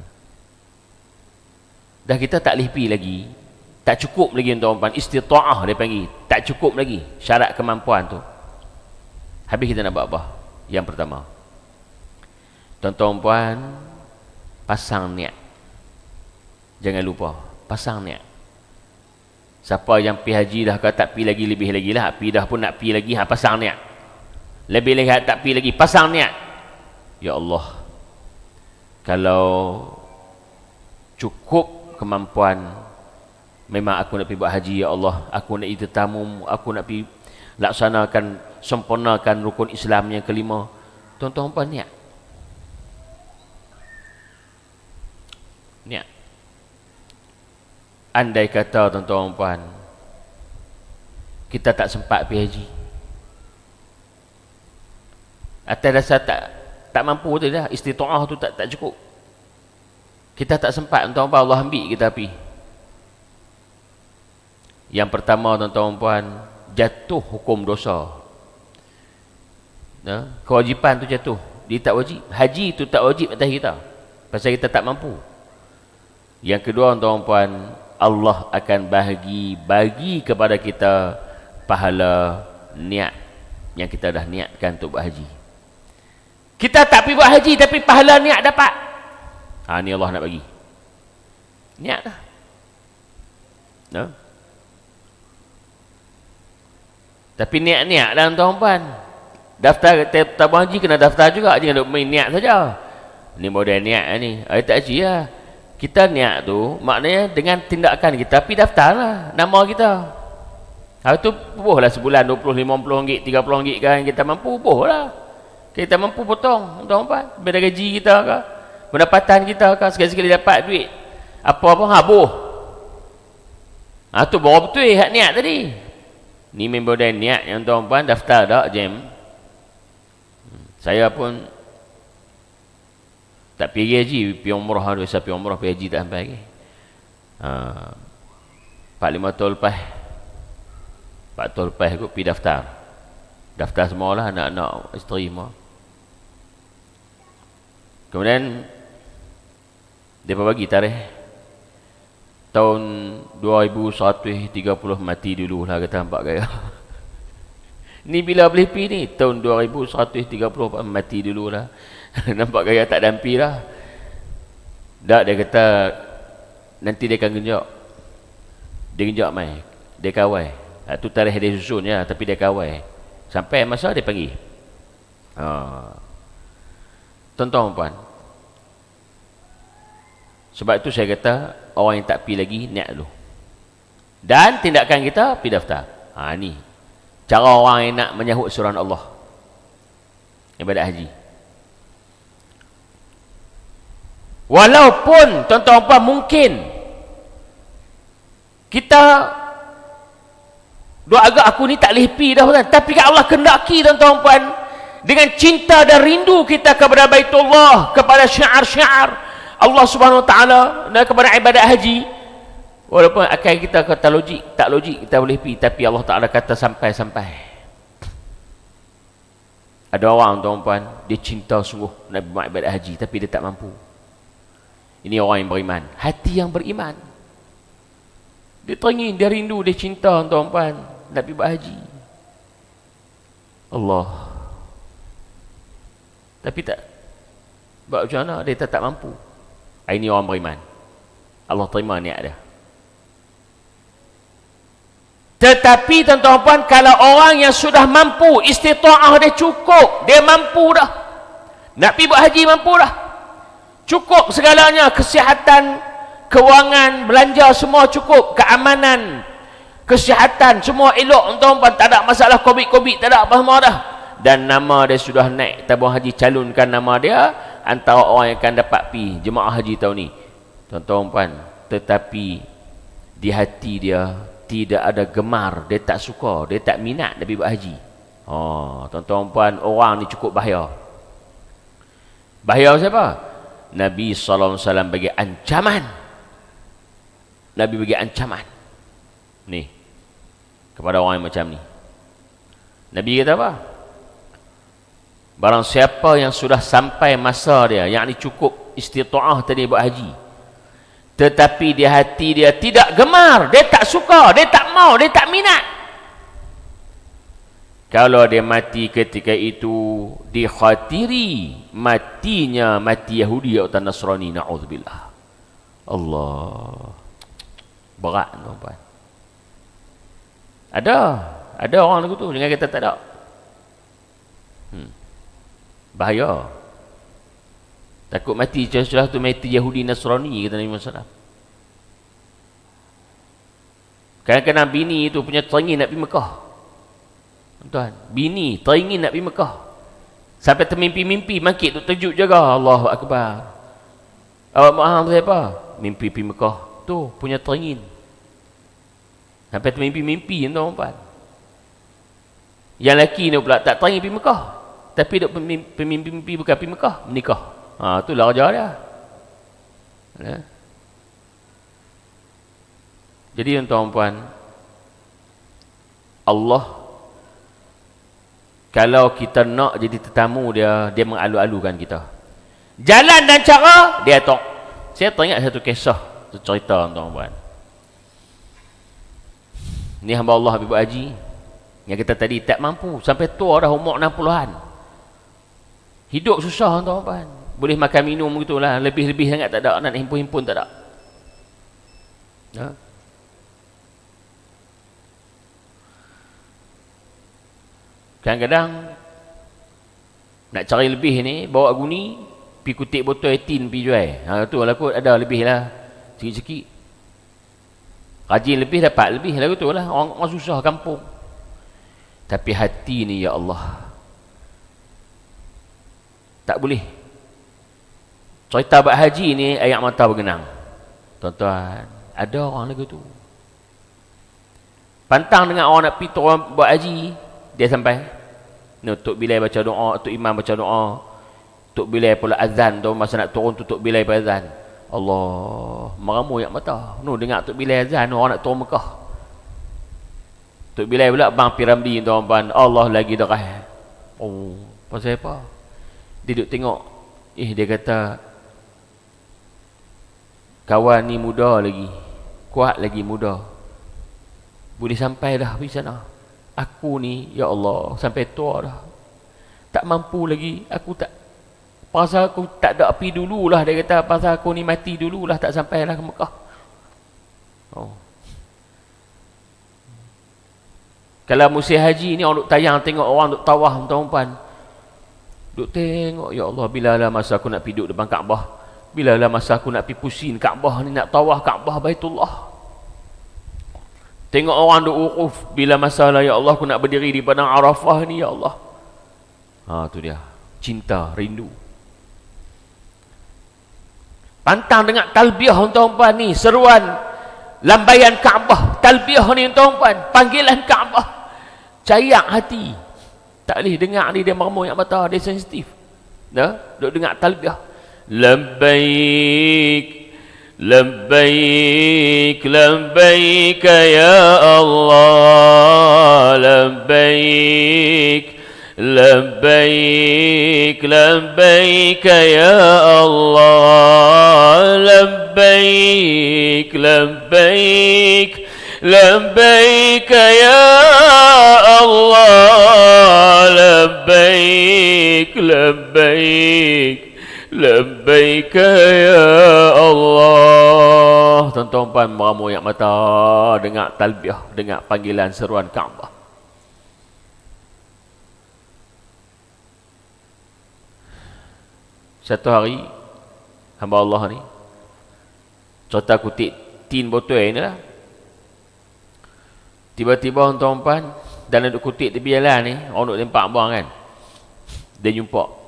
Dah kita tak boleh pergi lagi. Tak cukup lagi, tuan-tuan. Istita'ah dia panggil. Tak cukup lagi syarat kemampuan tu. Habis kita nak buat apa? Yang pertama, tuan-tuan, pasang niat. Jangan lupa, pasang niat. Siapa yang pergi haji dah, kau tak pergi lagi, lebih lagi lah. Pergi dah pun nak pergi lagi, ha, pasang niat. Lebih lagi tak pergi lagi, pasang niat. Ya Allah, kalau cukup kemampuan, memang aku nak pergi buat haji, ya Allah. Aku nak itu tamu, aku nak pergi laksanakan, sempurnakan rukun Islam yang kelima. Tuan-tuan puan, niat. Niat. Andai kata, tuan-tuan puan, kita tak sempat pergi haji, atas dasar tak tak mampu tu dah, istita'ah tu tak tak cukup, kita tak sempat, tuan-tuan puan, Allah ambil kita pergi. Yang pertama, tuan-tuan puan, jatuh hukum dosa. Nah, kewajipan tu jatuh, dia tak wajib. Haji tu tak wajib atas kita, pasal kita tak mampu. Yang kedua, tuan-tuan puan, Allah akan bahagi bagi kepada kita pahala niat yang kita dah niatkan untuk buat haji. Kita tak pergi buat haji tapi pahala niat dapat. Ha, ni Allah nak bagi. Niat dah. No? Tapi niat-niat dah, tuan-tuan puan. Daftar tabung haji kena daftar juga, jangan duk main niat saja. Ni model niat ni. Ai tak haji lah. Kita niat tu maknanya dengan tindakan kita, tapi daftarlah nama kita. Hari tu bubuhlah sebulan dua puluh, lima puluh ringgit, tiga puluh ringgit kan, kita mampu bubuhlah. Kita mampu potong, tuan-tuan. Beda gaji kita ke, pendapatan kita ke, sekali-sekali dapat duit. Apa-apa habuh. Ha tu baru betul hak niat tadi. Ni member dah niat yang tuan-tuan daftar dak jam. Saya pun tak pergi haji, pergi umrah ada saya pergi umrah, pergi haji tak sampai lagi. Ha. empat lima tahun lepas. empat tahun lepas aku pergi daftar. Daftar semualah anak-anak isteri semua. Kemudian dia bagi tarikh tahun dua ribu seratus tiga puluh mati dulu lah kata nampak gaya. Ni bila boleh pergi ni tahun dua ribu seratus tiga puluh mati dulu lah. Nampak gaya tak dampi lah. Tak, dia kata nanti dia akan genjak. Dia genjak mai. Dia kawai. Itu tarikh dia susun ya, tapi dia kawai. Sampai masa dia pergi. Ha. Tuan-tuan puan. Sebab itu saya kata orang yang tak pergi lagi niat dulu. Dan tindakan kita pergi daftar. Ha ni. Cara orang yang nak menyahut suruhan Allah. Ibadat haji. Walaupun tuan-tuan puan mungkin kita doa agak aku ni tak boleh pergi dah tuan. Tapi kat Allah kendaki tuan-tuan puan dengan cinta dan rindu kita kepada Baitullah, kepada syiar-syiar Allah Subhanahu Wa Taala dan kepada ibadat haji. Walaupun akal kita kata logik, tak logik kita boleh pergi, tapi Allah Taala kata sampai-sampai. Ada orang tuan-puan dia cinta sungguh nak buat ibadat haji tapi dia tak mampu. Ini orang yang beriman, hati yang beriman. Dia teringin, dia rindu, dia cinta tuan-puan nak pergi buat haji. Allah. Tapi tak buat macam mana dia tak, tak mampu. Ini orang beriman. Allah terima niat dia. Tetapi tuan-tuan puan, kalau orang yang sudah mampu, istita'ah dia cukup, dia mampu dah. Nak pergi buat haji mampu dah. Cukup segalanya, kesihatan, kewangan, belanja semua cukup, keamanan, kesihatan semua elok tuan-tuan puan, tak ada masalah covid-covid, tak ada apa semua dah. Dan nama dia sudah naik tabung haji, calonkan nama dia antara orang yang akan dapat pi jemaah haji tahun ni. Tuan-tuan puan, tetapi di hati dia tidak ada gemar, dia tak suka, dia tak minat nak pergi buat haji. Oh, tuan-tuan puan, orang ni cukup bahaya. Bahaya siapa? Nabi sallallahu alaihi wasallam bagi ancaman. Nabi bagi ancaman ni kepada orang yang macam ni. Nabi kata apa? Barang siapa yang sudah sampai masa dia, yang ni cukup istita'ah tadi buat haji, tetapi di hati dia tidak gemar, dia tak suka, dia tak mau, dia tak minat, kalau dia mati ketika itu dikhatiri matinya mati Yahudi atau Nasrani, na'udzubillah. Allah, berat tuan-tuan. Ada ada orang lagu tu, jangan kita tak ada. hmm. Bahaya. Takut mati setelah tu mati Yahudi Nasrani, kata Nabi Muhammad sallallahu alaihi wasallam. Kadang-kadang bini itu punya teringin nak pergi Mekah. Tuan, bini teringin nak pergi Mekah. Sampai termimpi-mimpi, bangkit tu terkejut jaga. Allahu Akbar. Awak faham siapa? Mimpi pergi Mekah. Tu punya teringin. Sampai termimpi-mimpi tuan-tuan. Yang lelaki ni pula tak teringin pergi Mekah, tapi duk pemimpi-mimpi bukan pergi Mekah, menikah. Ha, itulah kerja dia. Ya. Jadi tuan-tuan, Allah kalau kita nak jadi tetamu dia, dia mengalu-alukan kita. Jalan dan cara dia tok. Saya teringat satu kisah, satu cerita tuan-tuan. Ni hamba Allah habis buat haji, yang kita tadi tak mampu, sampai tua dah umur enam puluhan. Hidup susah tuan-tuan. Boleh makan minum gitulah, lebih-lebih sangat tak ada, nak himpun-himpun tak ada. Ha? Kadang-kadang nak cari lebih ni, bawa guni, pi kutip botol eighteen pi jual. Ha, tu lah kot, ada lebih lah. Sikit-sikit. Rajin lebih dapat lebih lah tu lah. Orang, orang susah kampung. Tapi hati ni ya Allah, tak boleh. Cerita bab haji ni ayat mata bergenang. Tuan-tuan, ada orang lagu tu. Pantang dengan orang nak pergi orang buat haji, dia sampai. Ni Tok Bilal baca doa, Tok Imam baca doa. Tok Bilal pula azan tu, masa nak turun tu Tok Bilal pula azan. Allah, meramu yak mata. Nu dengar Tok Bilal azan, orang nak turun Mekah. Tok Bilal pula bang Piramli tuan-tuan, Allah lagi derah. Oh, pasal apa? Dia duduk tengok. Eh, dia kata, kawan ni muda lagi, kuat lagi muda, boleh sampai dah pergi sana. Aku ni, ya Allah, sampai tua dah, tak mampu lagi. Aku tak, pasal aku tak ada pergi dululah. Dia kata, pasal aku ni mati dululah, tak sampailah ke Mekah. Oh. Kalau musim haji ni, orang duk tayang tengok orang duk tawaf tuan-tuan, duk tengok, ya Allah, bila lah masa aku nak pergi duduk depan Kaabah, bila lah masa aku nak pergi pusing Kaabah ni, nak tawaf Kaabah Baitullah. Tengok orang duk wukuf, bila masa lah, ya Allah, aku nak berdiri di padang Arafah ni, ya Allah. Ha, tu dia, cinta, rindu. Pantang dengan talbiyah tuan-tuan ni, seruan lambaian Kaabah, talbiyah ni tuan-tuan, panggilan Kaabah, cayak hati. Tak boleh dengar ni, dia meremuk yang mata, dia sensitif. Dah, duk dengar talbiyah. Labbaik labbaik labbaik ya Allah, labbaik labbaik labbaik ya Allah, labbaik labbaik labbaik ya Allah, labbaik labbaik labbaik ya Allah. Tuan-tuan meramu yang mata dengar talbiyah, dengar panggilan seruan Kaabah. Satu hari hamba Allah ni cerita kutip tin botol ni lah. Tiba-tiba tuan-tuan dalam duk kutip tepi jalan ni, orang duk tempat buang kan, dia jumpa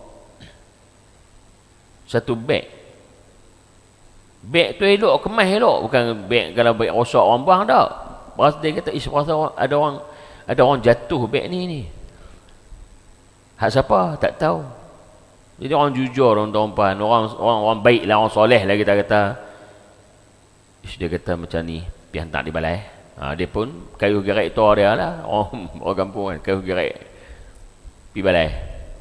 satu beg. Beg tu elok, kemas elok, bukan beg kalau beg rosak orang buang tak. Beras dia kata, ish, rasa ada orang ada orang jatuh beg ni ni. Hak siapa? Tak tahu. Jadi orang jujur orang tuan-tuan, orang orang orang baik lah, orang soleh lah kita kata. Ish, dia kata macam ni, pergi hantar di balai. Ha, dia pun kayu gerak tu dia lah, orang orang kampung kan, kayu gerak pergi balai.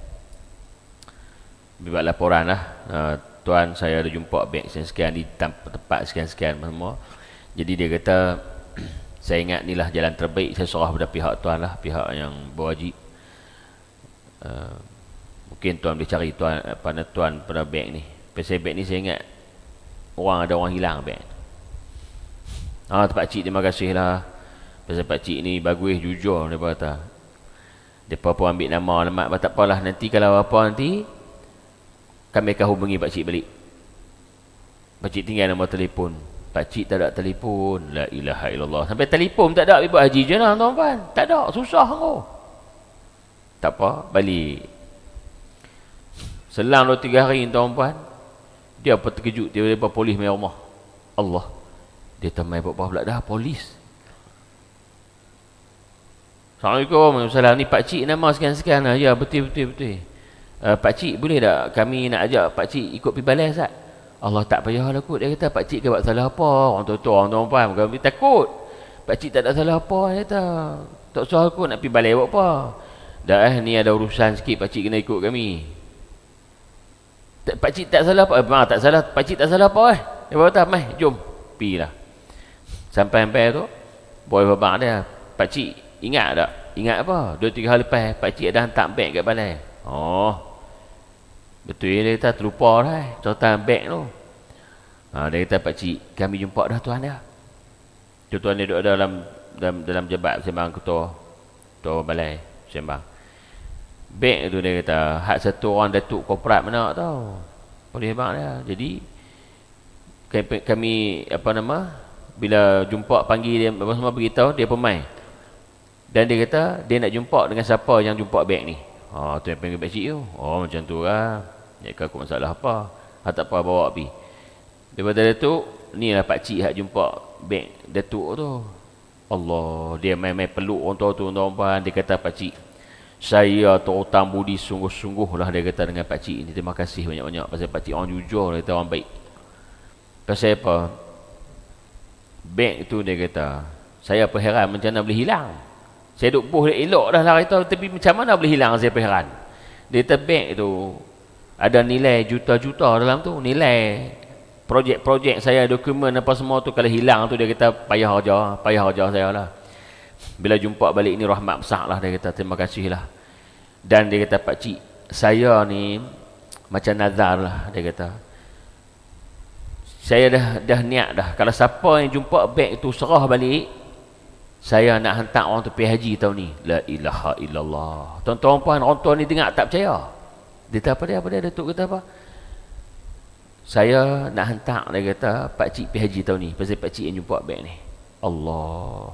Buat laporan lah, uh, tuan, saya ada jumpa beg sekian-sekian di tempat sekian-sekian semua. Jadi dia kata, saya ingat ni lah jalan terbaik, saya serah pada pihak tuan lah, pihak yang berwajib. uh, Mungkin tuan boleh cari tuan pada tuan pada beg ni. Pasal beg ni saya ingat orang ada orang hilang beg. Ah, Pak Cik terima kasih lah, pasal Pak Cik ni bagus, jujur. Dia kata, dia pun ambil nama alamat, tak apalah, nanti kalau apa nanti kami akan hubungi Pak Cik balik. Pak Cik tinggal nombor telefon. Pak Cik tak ada telefon. La ilaha illallah. Sampai telefon tak ada, ibu haji je lah tuan-tuan. Tak ada, susah kau. Tak apa, balik. Selang dua tiga hari tuan-tuan, dia apa terkejut, tiba-tiba polis main rumah. Allah, dia temai buat apa pula dah, polis. Assalamualaikum, Waalaikumsalam. Ni Pak Cik nama sekian-sekian lah. Ya, betul betul betul. Uh, Pak Cik boleh tak kami nak ajak Pak Cik ikut pergi balai Ustaz? Allah, tak payahlah kot. Dia kata, Pak Cik ke buat salah apa? Orang tua-tua, orang tuan-tuan kami takut. Pak Cik tak ada salah apa. Dia kata, tak soal kot nak pergi balai buat apa. Dah eh, ni ada urusan sikit, Pak Cik kena ikut kami. Pak Cik tak salah apa? Eh, tak salah. Pak Cik tak salah apa eh? Dia kata, mai, jom. Pergi lah. Sampai-sampai tu, boy babak dia, Pak Cik ingat tak? Ingat apa? Dua tiga hari lepas, Pak Cik ada hantar beg kat balai. Oh, betul dia kata, terlupa dah cerita beg tu. Ha, dia kata, Pak Cik, kami jumpa dah tuan dia. Tuan dia duduk dalam dalam, dalam jebat sembang ketua ketua balai sembang. Beg tu dia kata, hak satu orang datuk korporat mana tahu. Boleh bang dia. Jadi kami, kami apa nama, bila jumpa panggil dia apa semua beritahu, dia pemain. Dan dia kata dia nak jumpa dengan siapa yang jumpa beg ni. Ha, tu yang panggil Pak Cik tu. Oh, macam tu lah. Ya, aku masalah apa? Ha, tak apa, bawa pergi. Daripada tu, ni lah pakcik hak jumpa bank Datuk tu. Allah, dia main-main peluk orang tua tu, tuan-tuan. Dia kata, pakcik, saya terhutang budi sungguh-sungguh lah, dia kata dengan pakcik ni. Terima kasih banyak-banyak. Pasal pakcik orang jujur, dia kata orang baik. Pasal apa? Bank tu dia kata, saya apa heran macam mana boleh hilang. Saya duk buh elok dah lah kata, tapi macam mana boleh hilang, saya apa heran. Dia kata bank tu ada nilai juta-juta dalam tu. Nilai projek-projek saya, dokumen apa semua tu, kalau hilang tu dia kata payah aja, payah aja saya lah. Bila jumpa balik ni rahmat besar lah, dia kata terima kasih lah. Dan dia kata, pakcik, saya ni macam nazar lah, dia kata. Saya dah dah niat dah, kalau siapa yang jumpa beg tu serah balik, saya nak hantar orang tu pergi haji tahun ni. La ilaha illallah. Tuan-tuan puan, orang tua ni dengar tak percaya. Dia kata apa dia? Apa dia? Datuk kata apa? Saya nak hantar, dia kata, pakcik pergi haji tahun ni. Pasal pakcik yang jumpa beg ni. Allah.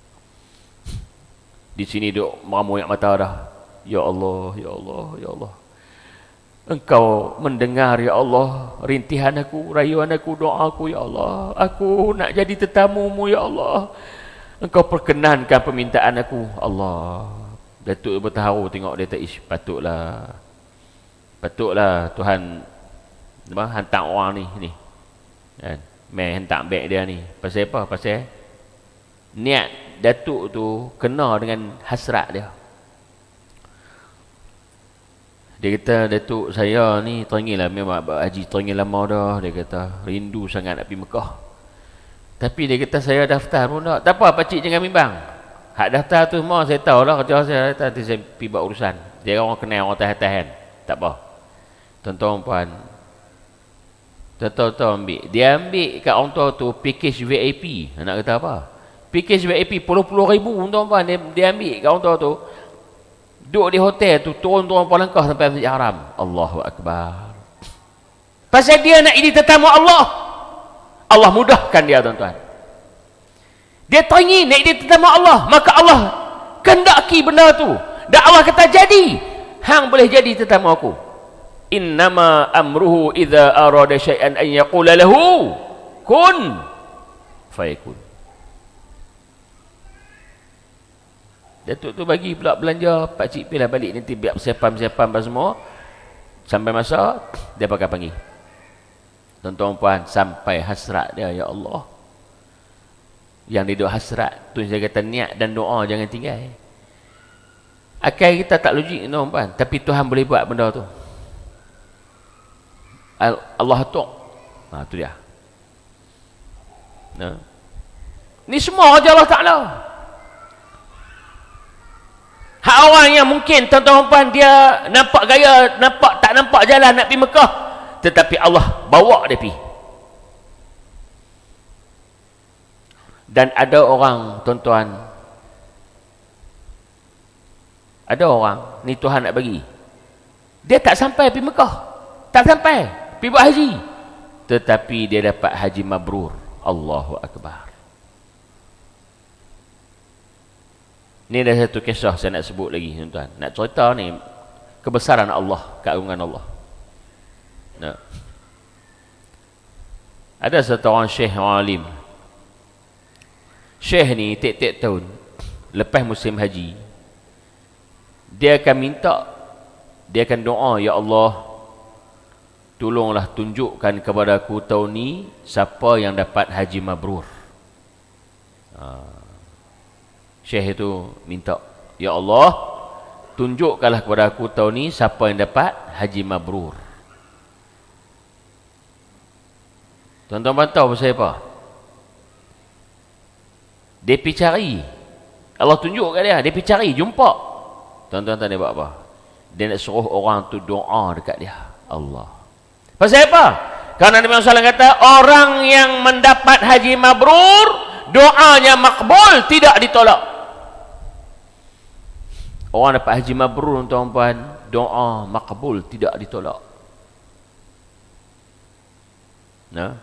Di sini duk meramu-ramu mata dah. Ya Allah, ya Allah, ya Allah. Engkau mendengar, ya Allah, rintihan aku, rayuan aku, doa aku, ya Allah. Aku nak jadi tetamu-Mu, ya Allah. Engkau perkenankan permintaan aku, Allah. Datuk bertaharu tengok dia, tak ish, patutlah. Patutlah Tuhan apa, hantar orang ni ni. Kan? Mai hantar beg dia ni. Pasal apa? Pasal niat Datuk tu kena dengan hasrat dia. Dia kata, Datuk saya ni teringin lah memang haji, teringin lama dah. Dia kata, rindu sangat nak pergi Mekah. Tapi dia kata, saya daftar pun tak. Tak apa, pakcik jangan bimbang. Hak daftar tu semua saya tahu lah. Kerja saya, nanti saya pergi buat urusan. Dia orang kenal, orang tahan-tahan. Tak apa. Tuan-tuan puan, tuan-tuan ambil. Dia ambil kat orang tua tu package V I P. Nak kata apa? Package V I P puluh-puluh ribu, tuan-tuan puan. Dia, dia ambil kat orang tua tu. Duduk di hotel tu, turun-turun palangkah sampai Masjid Haram. Allahu Akbar. Pasal dia nak jadi tetamu Allah. Allah mudahkan dia, tuan-tuan. Dia teringin nak jadi tetamu Allah, maka Allah kehendaki benda tu. Dan Allah kata, jadi. Hang boleh jadi tetamu aku. Innama amruhu idza arada syai'an an yaqula lahu kun fayakun. Datuk tu bagi pula belanja, pakcik pilih balik nanti biar persiapan-persiapan apa semua. Sampai masa dia pakai panggil. Tuan-tuan puan, sampai hasrat dia, ya Allah. Yang dia duk hasrat tu, saya kata niat dan doa jangan tinggal. Akal kita tak logik, tuan puan, tapi Tuhan boleh buat benda tu. Allah atuk. Ha, tu dia. Nah. Ni semua aja Allah Ta'ala. Hak orang yang mungkin, tuan-tuan puan, dia nampak gaya, nampak tak nampak jalan nak pergi Mekah, tetapi Allah bawa dia pergi. Dan ada orang, tuan-tuan, ada orang, ni Tuhan nak bagi, dia tak sampai pergi Mekah, tak sampai pergi buat haji, tetapi dia dapat haji mabrur. Allahu Akbar. Ini ada satu kisah saya nak sebut lagi, tuan-tuan. Nak cerita ni kebesaran Allah, keagungan Allah. Nah. Ada satu orang syekh, orang alim. Syekh ni tiap-tiap tahun lepas musim haji, dia akan minta, dia akan doa, ya Allah, tolonglah tunjukkan kepada aku tahun ni siapa yang dapat haji mabrur. Ha. Syekh itu minta, ya Allah, tunjukkanlah kepada aku tahun ni siapa yang dapat haji mabrur. Tuan-tuan tahu pasal apa? Dia pergi cari. Allah tunjuk kat dia, dia pergi cari, jumpa. Tuan-tuan tahu dia buat apa? Dia nak suruh orang tu doa dekat dia. Allah. Pasal apa? Kerana Nabi Muhammad sallallahu alaihi wasallam kata, orang yang mendapat haji mabrur, doanya makbul, tidak ditolak. Orang dapat haji mabrur, tuan-tuan, doa makbul, tidak ditolak. Nah.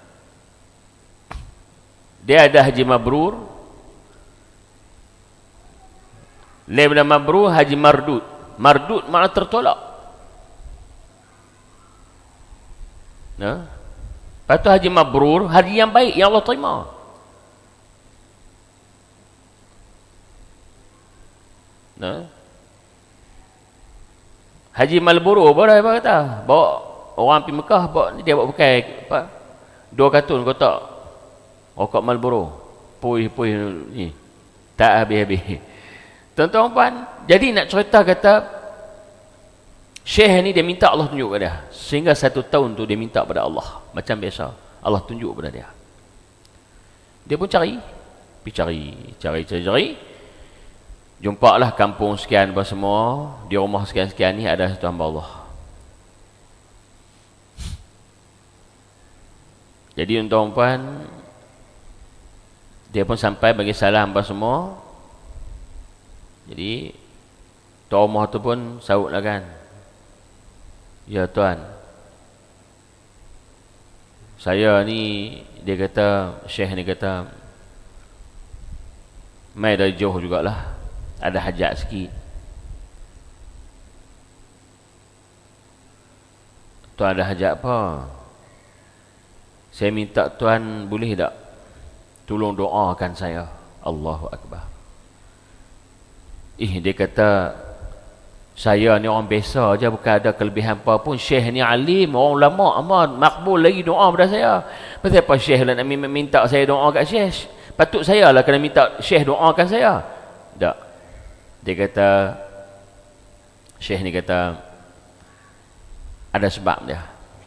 Dia ada haji mabrur, label mabrur, haji mardud. Mardud makna tertolak. Nah. Lepas tu haji mabrur, haji yang baik yang Allah terima. Nah. Haji Malboro apa dah kata? Bawa orang pergi Mekah, bawa dia bawa pakai apa? Dua kartun kotak. Rokok Malboro. Puih-puih ni. Tak habis-habis. Tuan-tuan puan, jadi nak cerita kata Syekh ni dia minta Allah tunjuk pada dia. Sehingga satu tahun tu dia minta pada Allah. Macam biasa. Allah tunjuk pada dia. Dia pun cari. Pergi cari. Cari, cari, cari. Jumpa lah kampung sekian apa semua. Di rumah sekian-sekian ni ada satu hamba Allah. Jadi tuan-tuan puan, dia pun sampai bagi salam apa semua. Jadi tuan rumah tu pun saut lah kan. Ya tuan, saya ni, dia kata, Syekh ni kata, mai dari jauh jugalah, ada hajat sikit. Tuan ada hajat apa? Saya minta tuan boleh tak tolong doakan saya. Allahu Akbar. Ih, dia kata, saya ni orang biasa aja, bukan ada kelebihan apa pun. Syekh ni alim, orang ulama, amat makbul lagi doa pada saya. Pasal apa Syekh lah nak minta saya doa kat Syekh? Patut saya lah kena minta Syekh doakan saya. Tak. Dia kata, Syekh ni kata, ada sebab dia.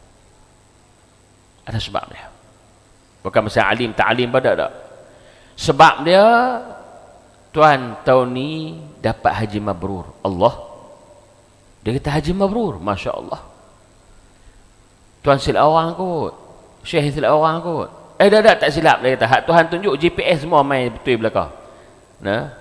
Ada sebab dia. Bukan pasal alim tak alim pada tak. Sebab dia, tuan tahun ni dapat haji mabrur. Allah. Dia kata haji mabrur, Masya Allah. Tuan silap orang kot. Syekh silap orang kot. Eh dah dah tak silap. Dia kata, hak Tuhan tunjuk G P S semua main betul belakang. Nah.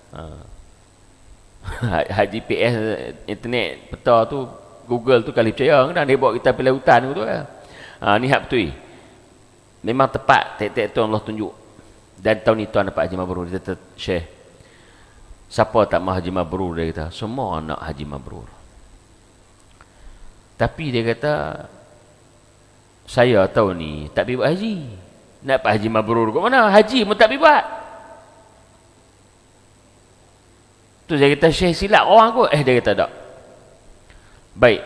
Ha. Hak G P S internet peta tu, Google tu kali percaya kan dia bawa kita pergi hutan tu kan. Ha, ni hak betul. Memang tepat tek-tek tu Allah tunjuk. Dan tahun ni tuan dapat haji mabrur. Dia kata, Syekh, siapa tak mahu haji mabrur? Dia kata, semua nak haji mabrur. Tapi dia kata, saya tahu ni tak pergi buat haji. Nak buat haji mabrur kat mana? Haji pun tak pergi buat. Tu saya kata, Syekh silap orang kot. Eh, dia kata tak. Baik.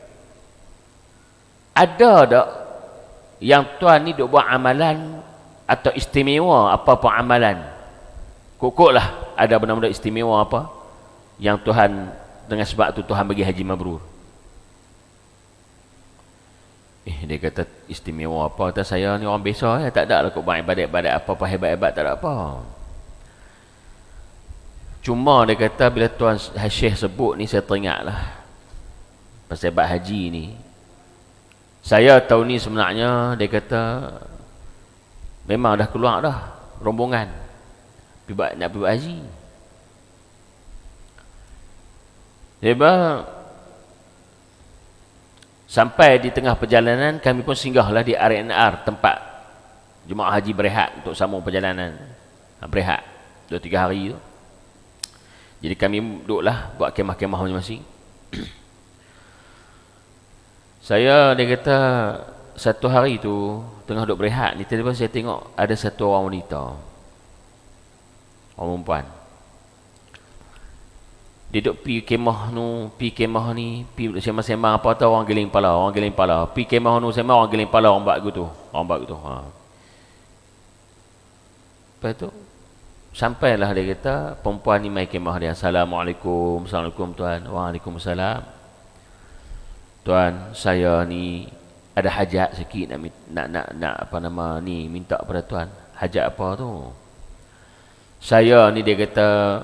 Ada tak yang tuan ni duk buat amalan atau istimewa apa-apa amalan? Kok-kok lah ada benda-benda istimewa apa yang Tuhan, dengan sebab tu Tuhan bagi haji mabrur. Eh, dia kata istimewa apa? Kata saya ni orang biasa ya, tak ada lah kok buat ibadat-ibadat apa-apa hebat-hebat, tak ada apa. Cuma dia kata bila Tuan Syekh sebut ni saya teringat lah pasal bab haji ni. Saya tahu ni sebenarnya dia kata memang dah keluar dah rombongan pergi buat, nak pergi buat haji. Dia bilang sampai di tengah perjalanan kami pun singgahlah di R N R, tempat jemaah haji berehat untuk sambung perjalanan. Berehat dua tiga hari tu. Jadi kami duduklah buat kemah-kemah masing-masing. Saya, dia kata satu hari tu tengah duduk berehat ni, tiba-tiba saya tengok ada satu orang wanita, orang perempuan. Dia duduk pi kemah nu, pi kemah ni, pi sembang-sembang apa tahu, orang geling kepala, orang geling kepala. Pi kemah nu sembang, orang geling kepala, orang buat gitu. Orang buat gitu. Ha. Lepas tu sampailah dia kata perempuan ni mai kemah dia. Assalamualaikum, Assalamualaikum tuan. Waalaikumsalam. Tuan, saya ni ada hajat sikit nak nak nak, nak apa nama ni minta pada tuan. Hajat apa tu? Saya ni dia kata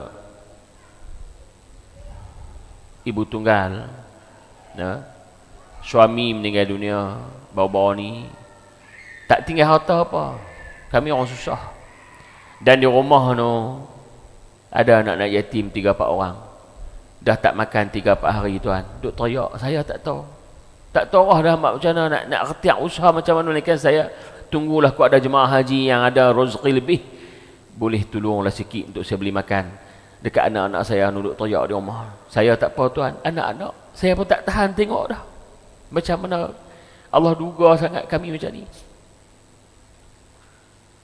ibu tunggal, ya, suami meninggal dunia baru-baru ni, tak tinggal harta apa, kami orang susah, dan di rumah tu ada anak-anak yatim tiga empat orang, dah tak makan tiga empat hari tuan, duk teriak. Saya tak tahu, tak tahu lah dah mak macam mana nak nak ketiak usaha macam mana ni kan. Saya tunggulah kau ada jemaah haji yang ada rezeki lebih, boleh tolonglah sikit untuk saya beli makan dekat anak-anak saya duduk teriak di rumah. Saya tak apa tuan, anak-anak saya pun tak tahan tengok dah macam mana Allah duga sangat kami macam ni.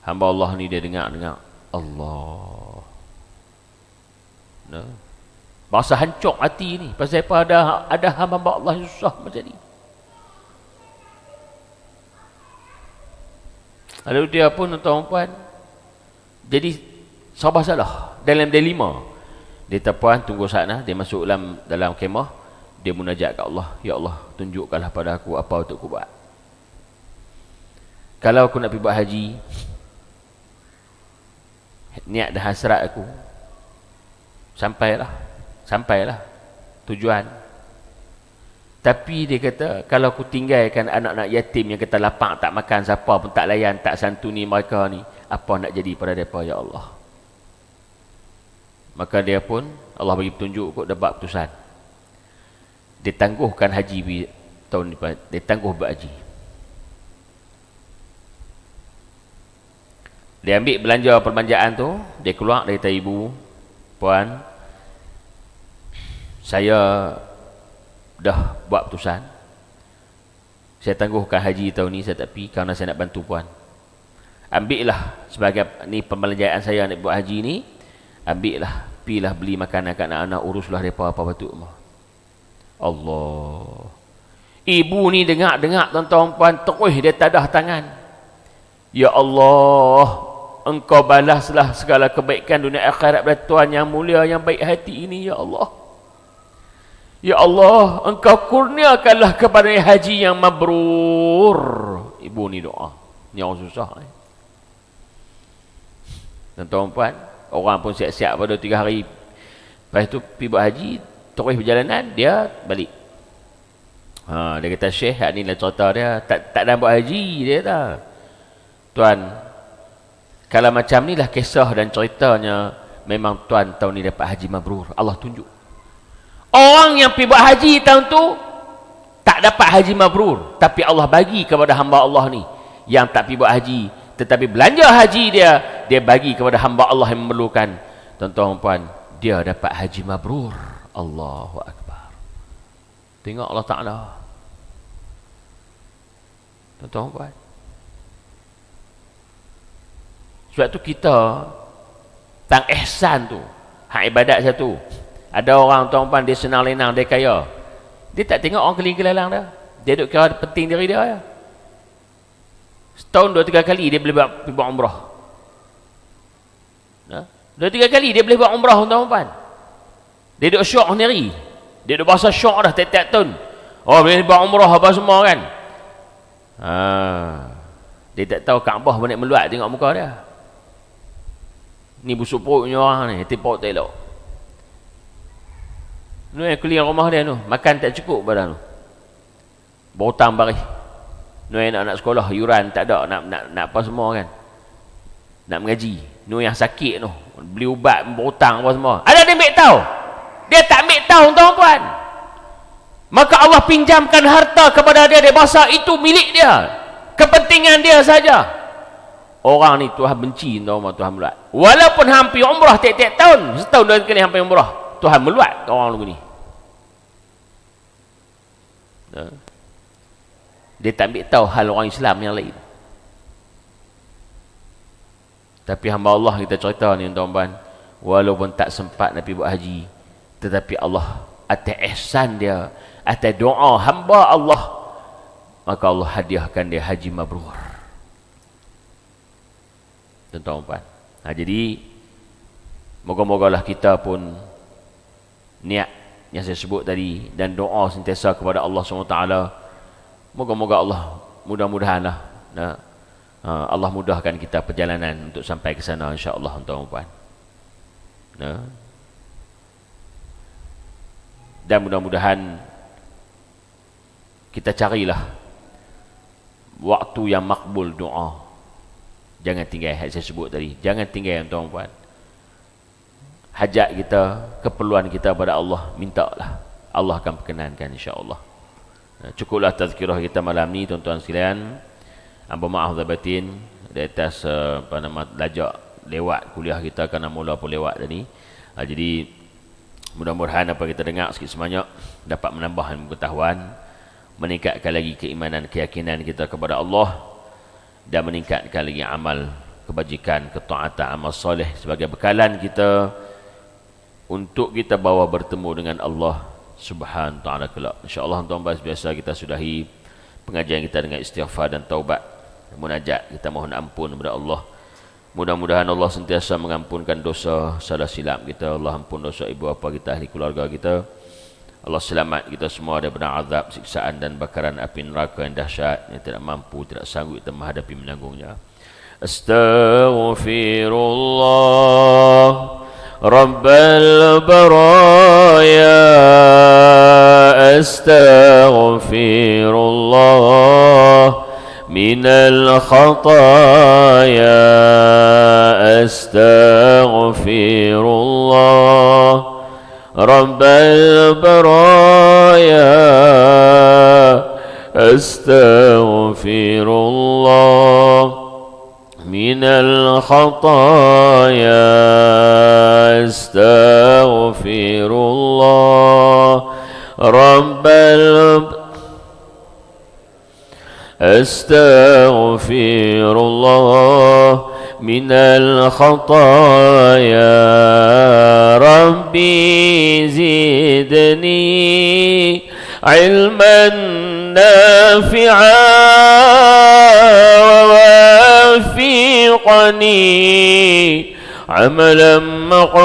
Hamba Allah ni dia dengar-dengar Allah. Nah. Bahasa hancur hati ni. Pasal apa ada ada hamba Allah yang susah macam ni. Lalu dia pun tuan-tuan jadi sabar salah dalam dilema. Dia tuan tunggu sana, dia masuk dalam dalam kemah, dia munajat kat Allah, ya Allah, tunjukkanlah pada aku apa untuk aku buat. Kalau aku nak pergi buat haji, niat dan hasrat aku sampailah, sampailah tujuan. Tapi dia kata, kalau aku tinggalkan anak-anak yatim yang kata lapang tak makan, siapa pun tak layan, tak santuni mereka ni, apa nak jadi pada mereka, ya Allah. Maka dia pun Allah bagi petunjuk kot, dapat keputusan. Dia tangguhkan haji tahun depan, dia tangguh buat haji. Dia ambil belanja perbelanjaan tu, dia keluar dari kata ibu, puan, saya dah buat keputusan. Saya tangguhkan haji tahun ni, saya tak pergi kerana saya nak bantu puan. Ambillah sebagai ni perbelanjaan saya nak buat haji ni, ambillah, pilah beli makanan kat anak-anak, uruslah mereka apa patut. Allah. Ibu ni dengar-dengar tuan-tuan puan, terus dia tadah tangan. Ya Allah, engkau balaslah segala kebaikan dunia akhirat pada tuan yang mulia, yang baik hati ini, ya Allah. Ya Allah, engkau kurniakanlah kepada haji yang mabrur. Ibu ni doa. Ni orang susah. Eh. Tuan-tuan puan, orang pun siap-siap pada tiga hari. Lepas tu pergi buat haji, terus perjalanan, dia balik. Ha, dia kata, Syekh, ni lah cerita dia. Tak, tak nak buat haji, dia kata. Tuan, kalau macam ni lah kisah dan ceritanya, memang tuan tahun ni dapat haji mabrur. Allah tunjuk. Orang yang pergi buat haji tahun tu, tak dapat haji mabrur. Tapi Allah bagi kepada hamba Allah ni, yang tak pergi buat haji, tetapi belanja haji dia, dia bagi kepada hamba Allah yang memerlukan. Tuan-tuan puan, dia dapat haji mabrur. Allahu Akbar. Tengok Allah Ta'ala. Tuan-tuan puan. Sebab tu kita tang ihsan tu, hak ibadat satu. Ada orang tuan-tuan dia senang lenang, dia kaya. Dia tak tengok orang keliling-keliling dah. Dia duk kira penting diri dia ya. Setahun dua tiga kali dia boleh buat, buat umrah. Nah, dua tiga kali dia boleh buat umrah tuan-tuan. Dia duk syok sendiri. Dia duk bahasa syok dah tiap-tiap tahun. Oh, boleh buat umrah apa semua kan. Ha. Dia tak tahu Kaabah banyak meluat tengok muka dia. Ni busuk perutnya orang ni, hati perut tak elok. Ni yang keliling rumah dia tu, makan tak cukup badan tu. Berhutang baris. Ni yang nak-nak sekolah, yuran tak ada, nak, nak, nak apa semua kan. Nak mengaji. Ni yang sakit tu, beli ubat, berhutang apa semua. Ada dia ambil tahu? Dia tak ambil tahu tuan-tuan. Maka Allah pinjamkan harta kepada dia, dia bahasa itu milik dia. Kepentingan dia saja. Orang ni Tuhan benci tuan-tuan, Tuhan meluat. Walaupun hampir umrah tiap-tiap tahun, setahun dua kali hampir umrah, Tuhan meluat orang lagu ni. Dia tak ambil tahu hal orang Islam yang lain. Tapi hamba Allah kita cerita ni tuan-tuan, walaupun tak sempat nak pergi buat haji, tetapi Allah atas ihsan dia, atas doa hamba Allah, maka Allah hadiahkan dia haji mabrur. Tuan-tuan. Ha, jadi moga-mogalah kita pun niat yang saya sebut tadi dan doa sentiasa kepada Allah subhanahu wa taala. Moga-moga Allah mudah-mudahanlah nah, uh, Allah mudahkan kita perjalanan untuk sampai ke sana insya-Allah tuan-tuan. Nah. Dan mudah-mudahan kita carilah waktu yang makbul doa. Jangan tinggal yang saya sebut tadi. Jangan tinggal tuan-tuan. Hajat kita, keperluan kita pada Allah, mintalah. Allah akan perkenankan insya-Allah. Cukuplah tazkirah kita malam ni tuan-tuan sekalian. Hamba maaf zahir batin di atas uh, apa nama lajak lewat kuliah kita kerana mula pun lewat tadi. Uh, jadi mudah-mudahan apa kita dengar sikit sebanyak dapat menambah pengetahuan, meningkatkan lagi keimanan, keyakinan kita kepada Allah dan meningkatkan lagi amal kebajikan, ketaatan, amal soleh sebagai bekalan kita untuk kita bawa bertemu dengan Allah Subhanahu wa taala kelak. Insya-Allah tuan-tuan biasa kita sudahi pengajian kita dengan istighfar dan taubat, munajat, kita mohon ampun kepada Allah. Mudah-mudahan Allah sentiasa mengampunkan dosa salah silap kita. Allah ampun dosa ibu bapa kita, ahli keluarga kita. Allah selamat kita semua daripada azab, siksaan dan bakaran api neraka yang dahsyat yang tidak mampu, tidak sanggup kita menghadapi menanggungnya. Astaghfirullah Rabbal baraya, astaghfirullah minal khataya, astaghfirullah Rabbal baraya, astaghfirullah minal khataya, astaghfirullah Rabbal astaghfirullah minal khataya, Rabbi zidni ilman nafi'a wa wafiqni amalan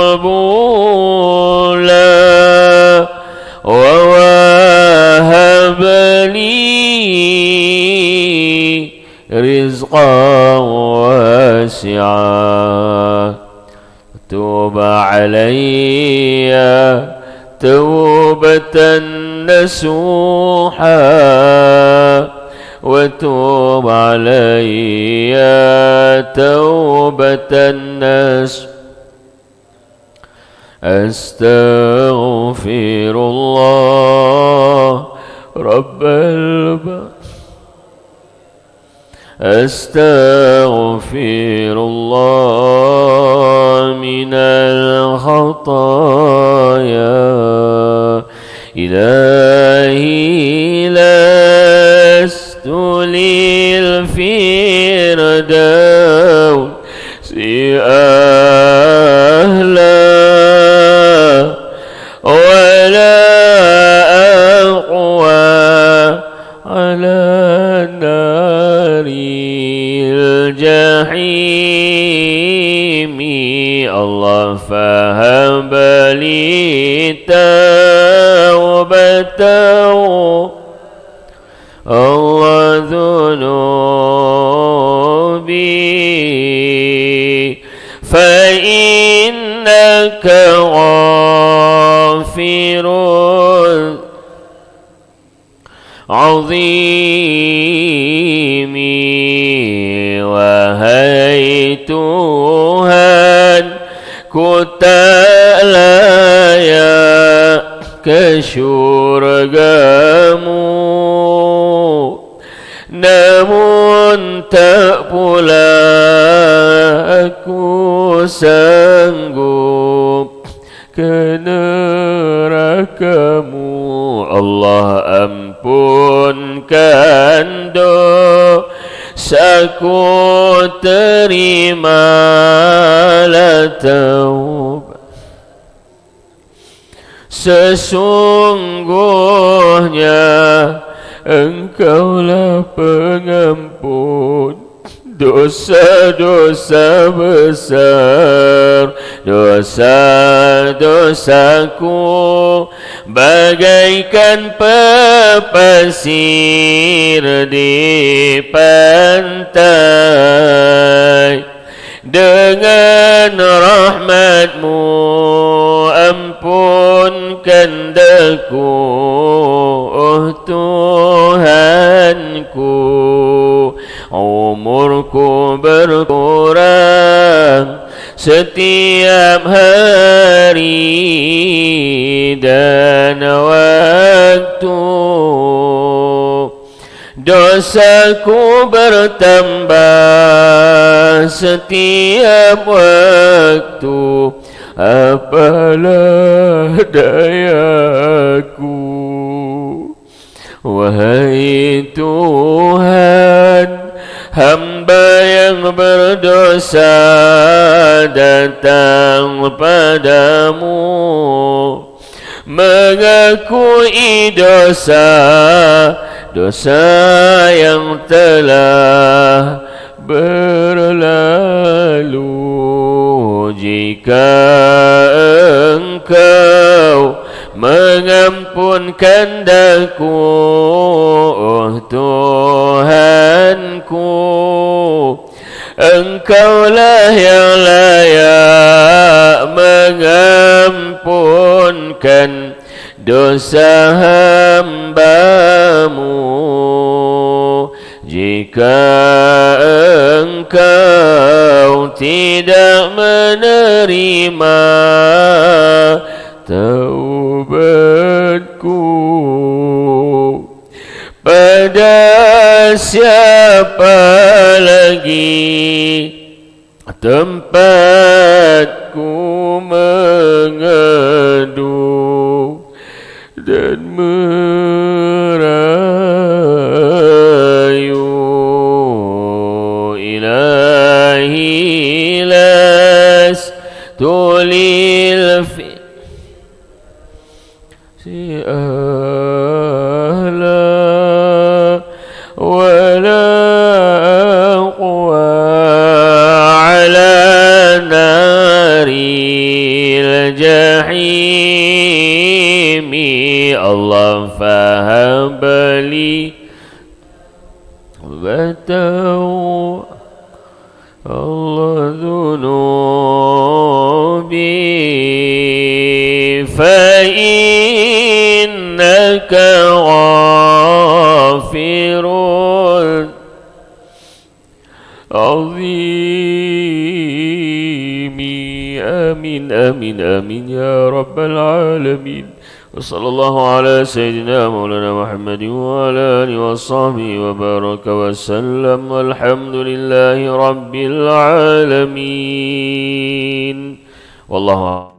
maqbula wa wahab li rizqan wasi'a. توب علي توبة نسوحا وتوب علي توبة نسوحا. أستغفر الله رب البر أستغفر الله من الخطايا. إلهي لست للفردوس أهلا ولا أقوى على نار الجحيم. الله فهب لي توبة الله ذنوبي فإنك غافر عظيم. وهيتها كتلايا kesyurgamu, namun tak pula aku sanggup ke nerakamu. Allah ampunkan dosaku, terimalah taubat. Sesungguhnya Engkaulah pengampun dosa-dosa besar. Dosa-dosaku bagaikan pepasir di pantai. Dengan rahmat-Mu ampunkan daku, oh Tuhanku. Umurku berkurang setiap hari dan waktu. Dosaku bertambah setiap waktu, apalah dayaku. Wahai Tuhan, hamba yang berdosa datang padamu, mengakui dosa, dosa yang telah berlalu. Jika Engkau mengampunkan daku, oh Tuhanku, Engkaulah yang layak mengampunkan dosa hambamu. Jika Engkau tidak menerima taubatku, pada siapa lagi tempatku mengadu dan merayu. Ilahi lastu lil fi si ahla wala aqwa ala naril jahimi. Allah fahabali batau Allah dhunubi fa innaka ghafirun azimi. Amin amin amin ya rabbal alamin. Wa sallallahu ala sayyidina maulana Muhammadin wa ala alihi wa sahbihi wa baraka wa sallam. Walhamdulillahi rabbil alamin. Wallahu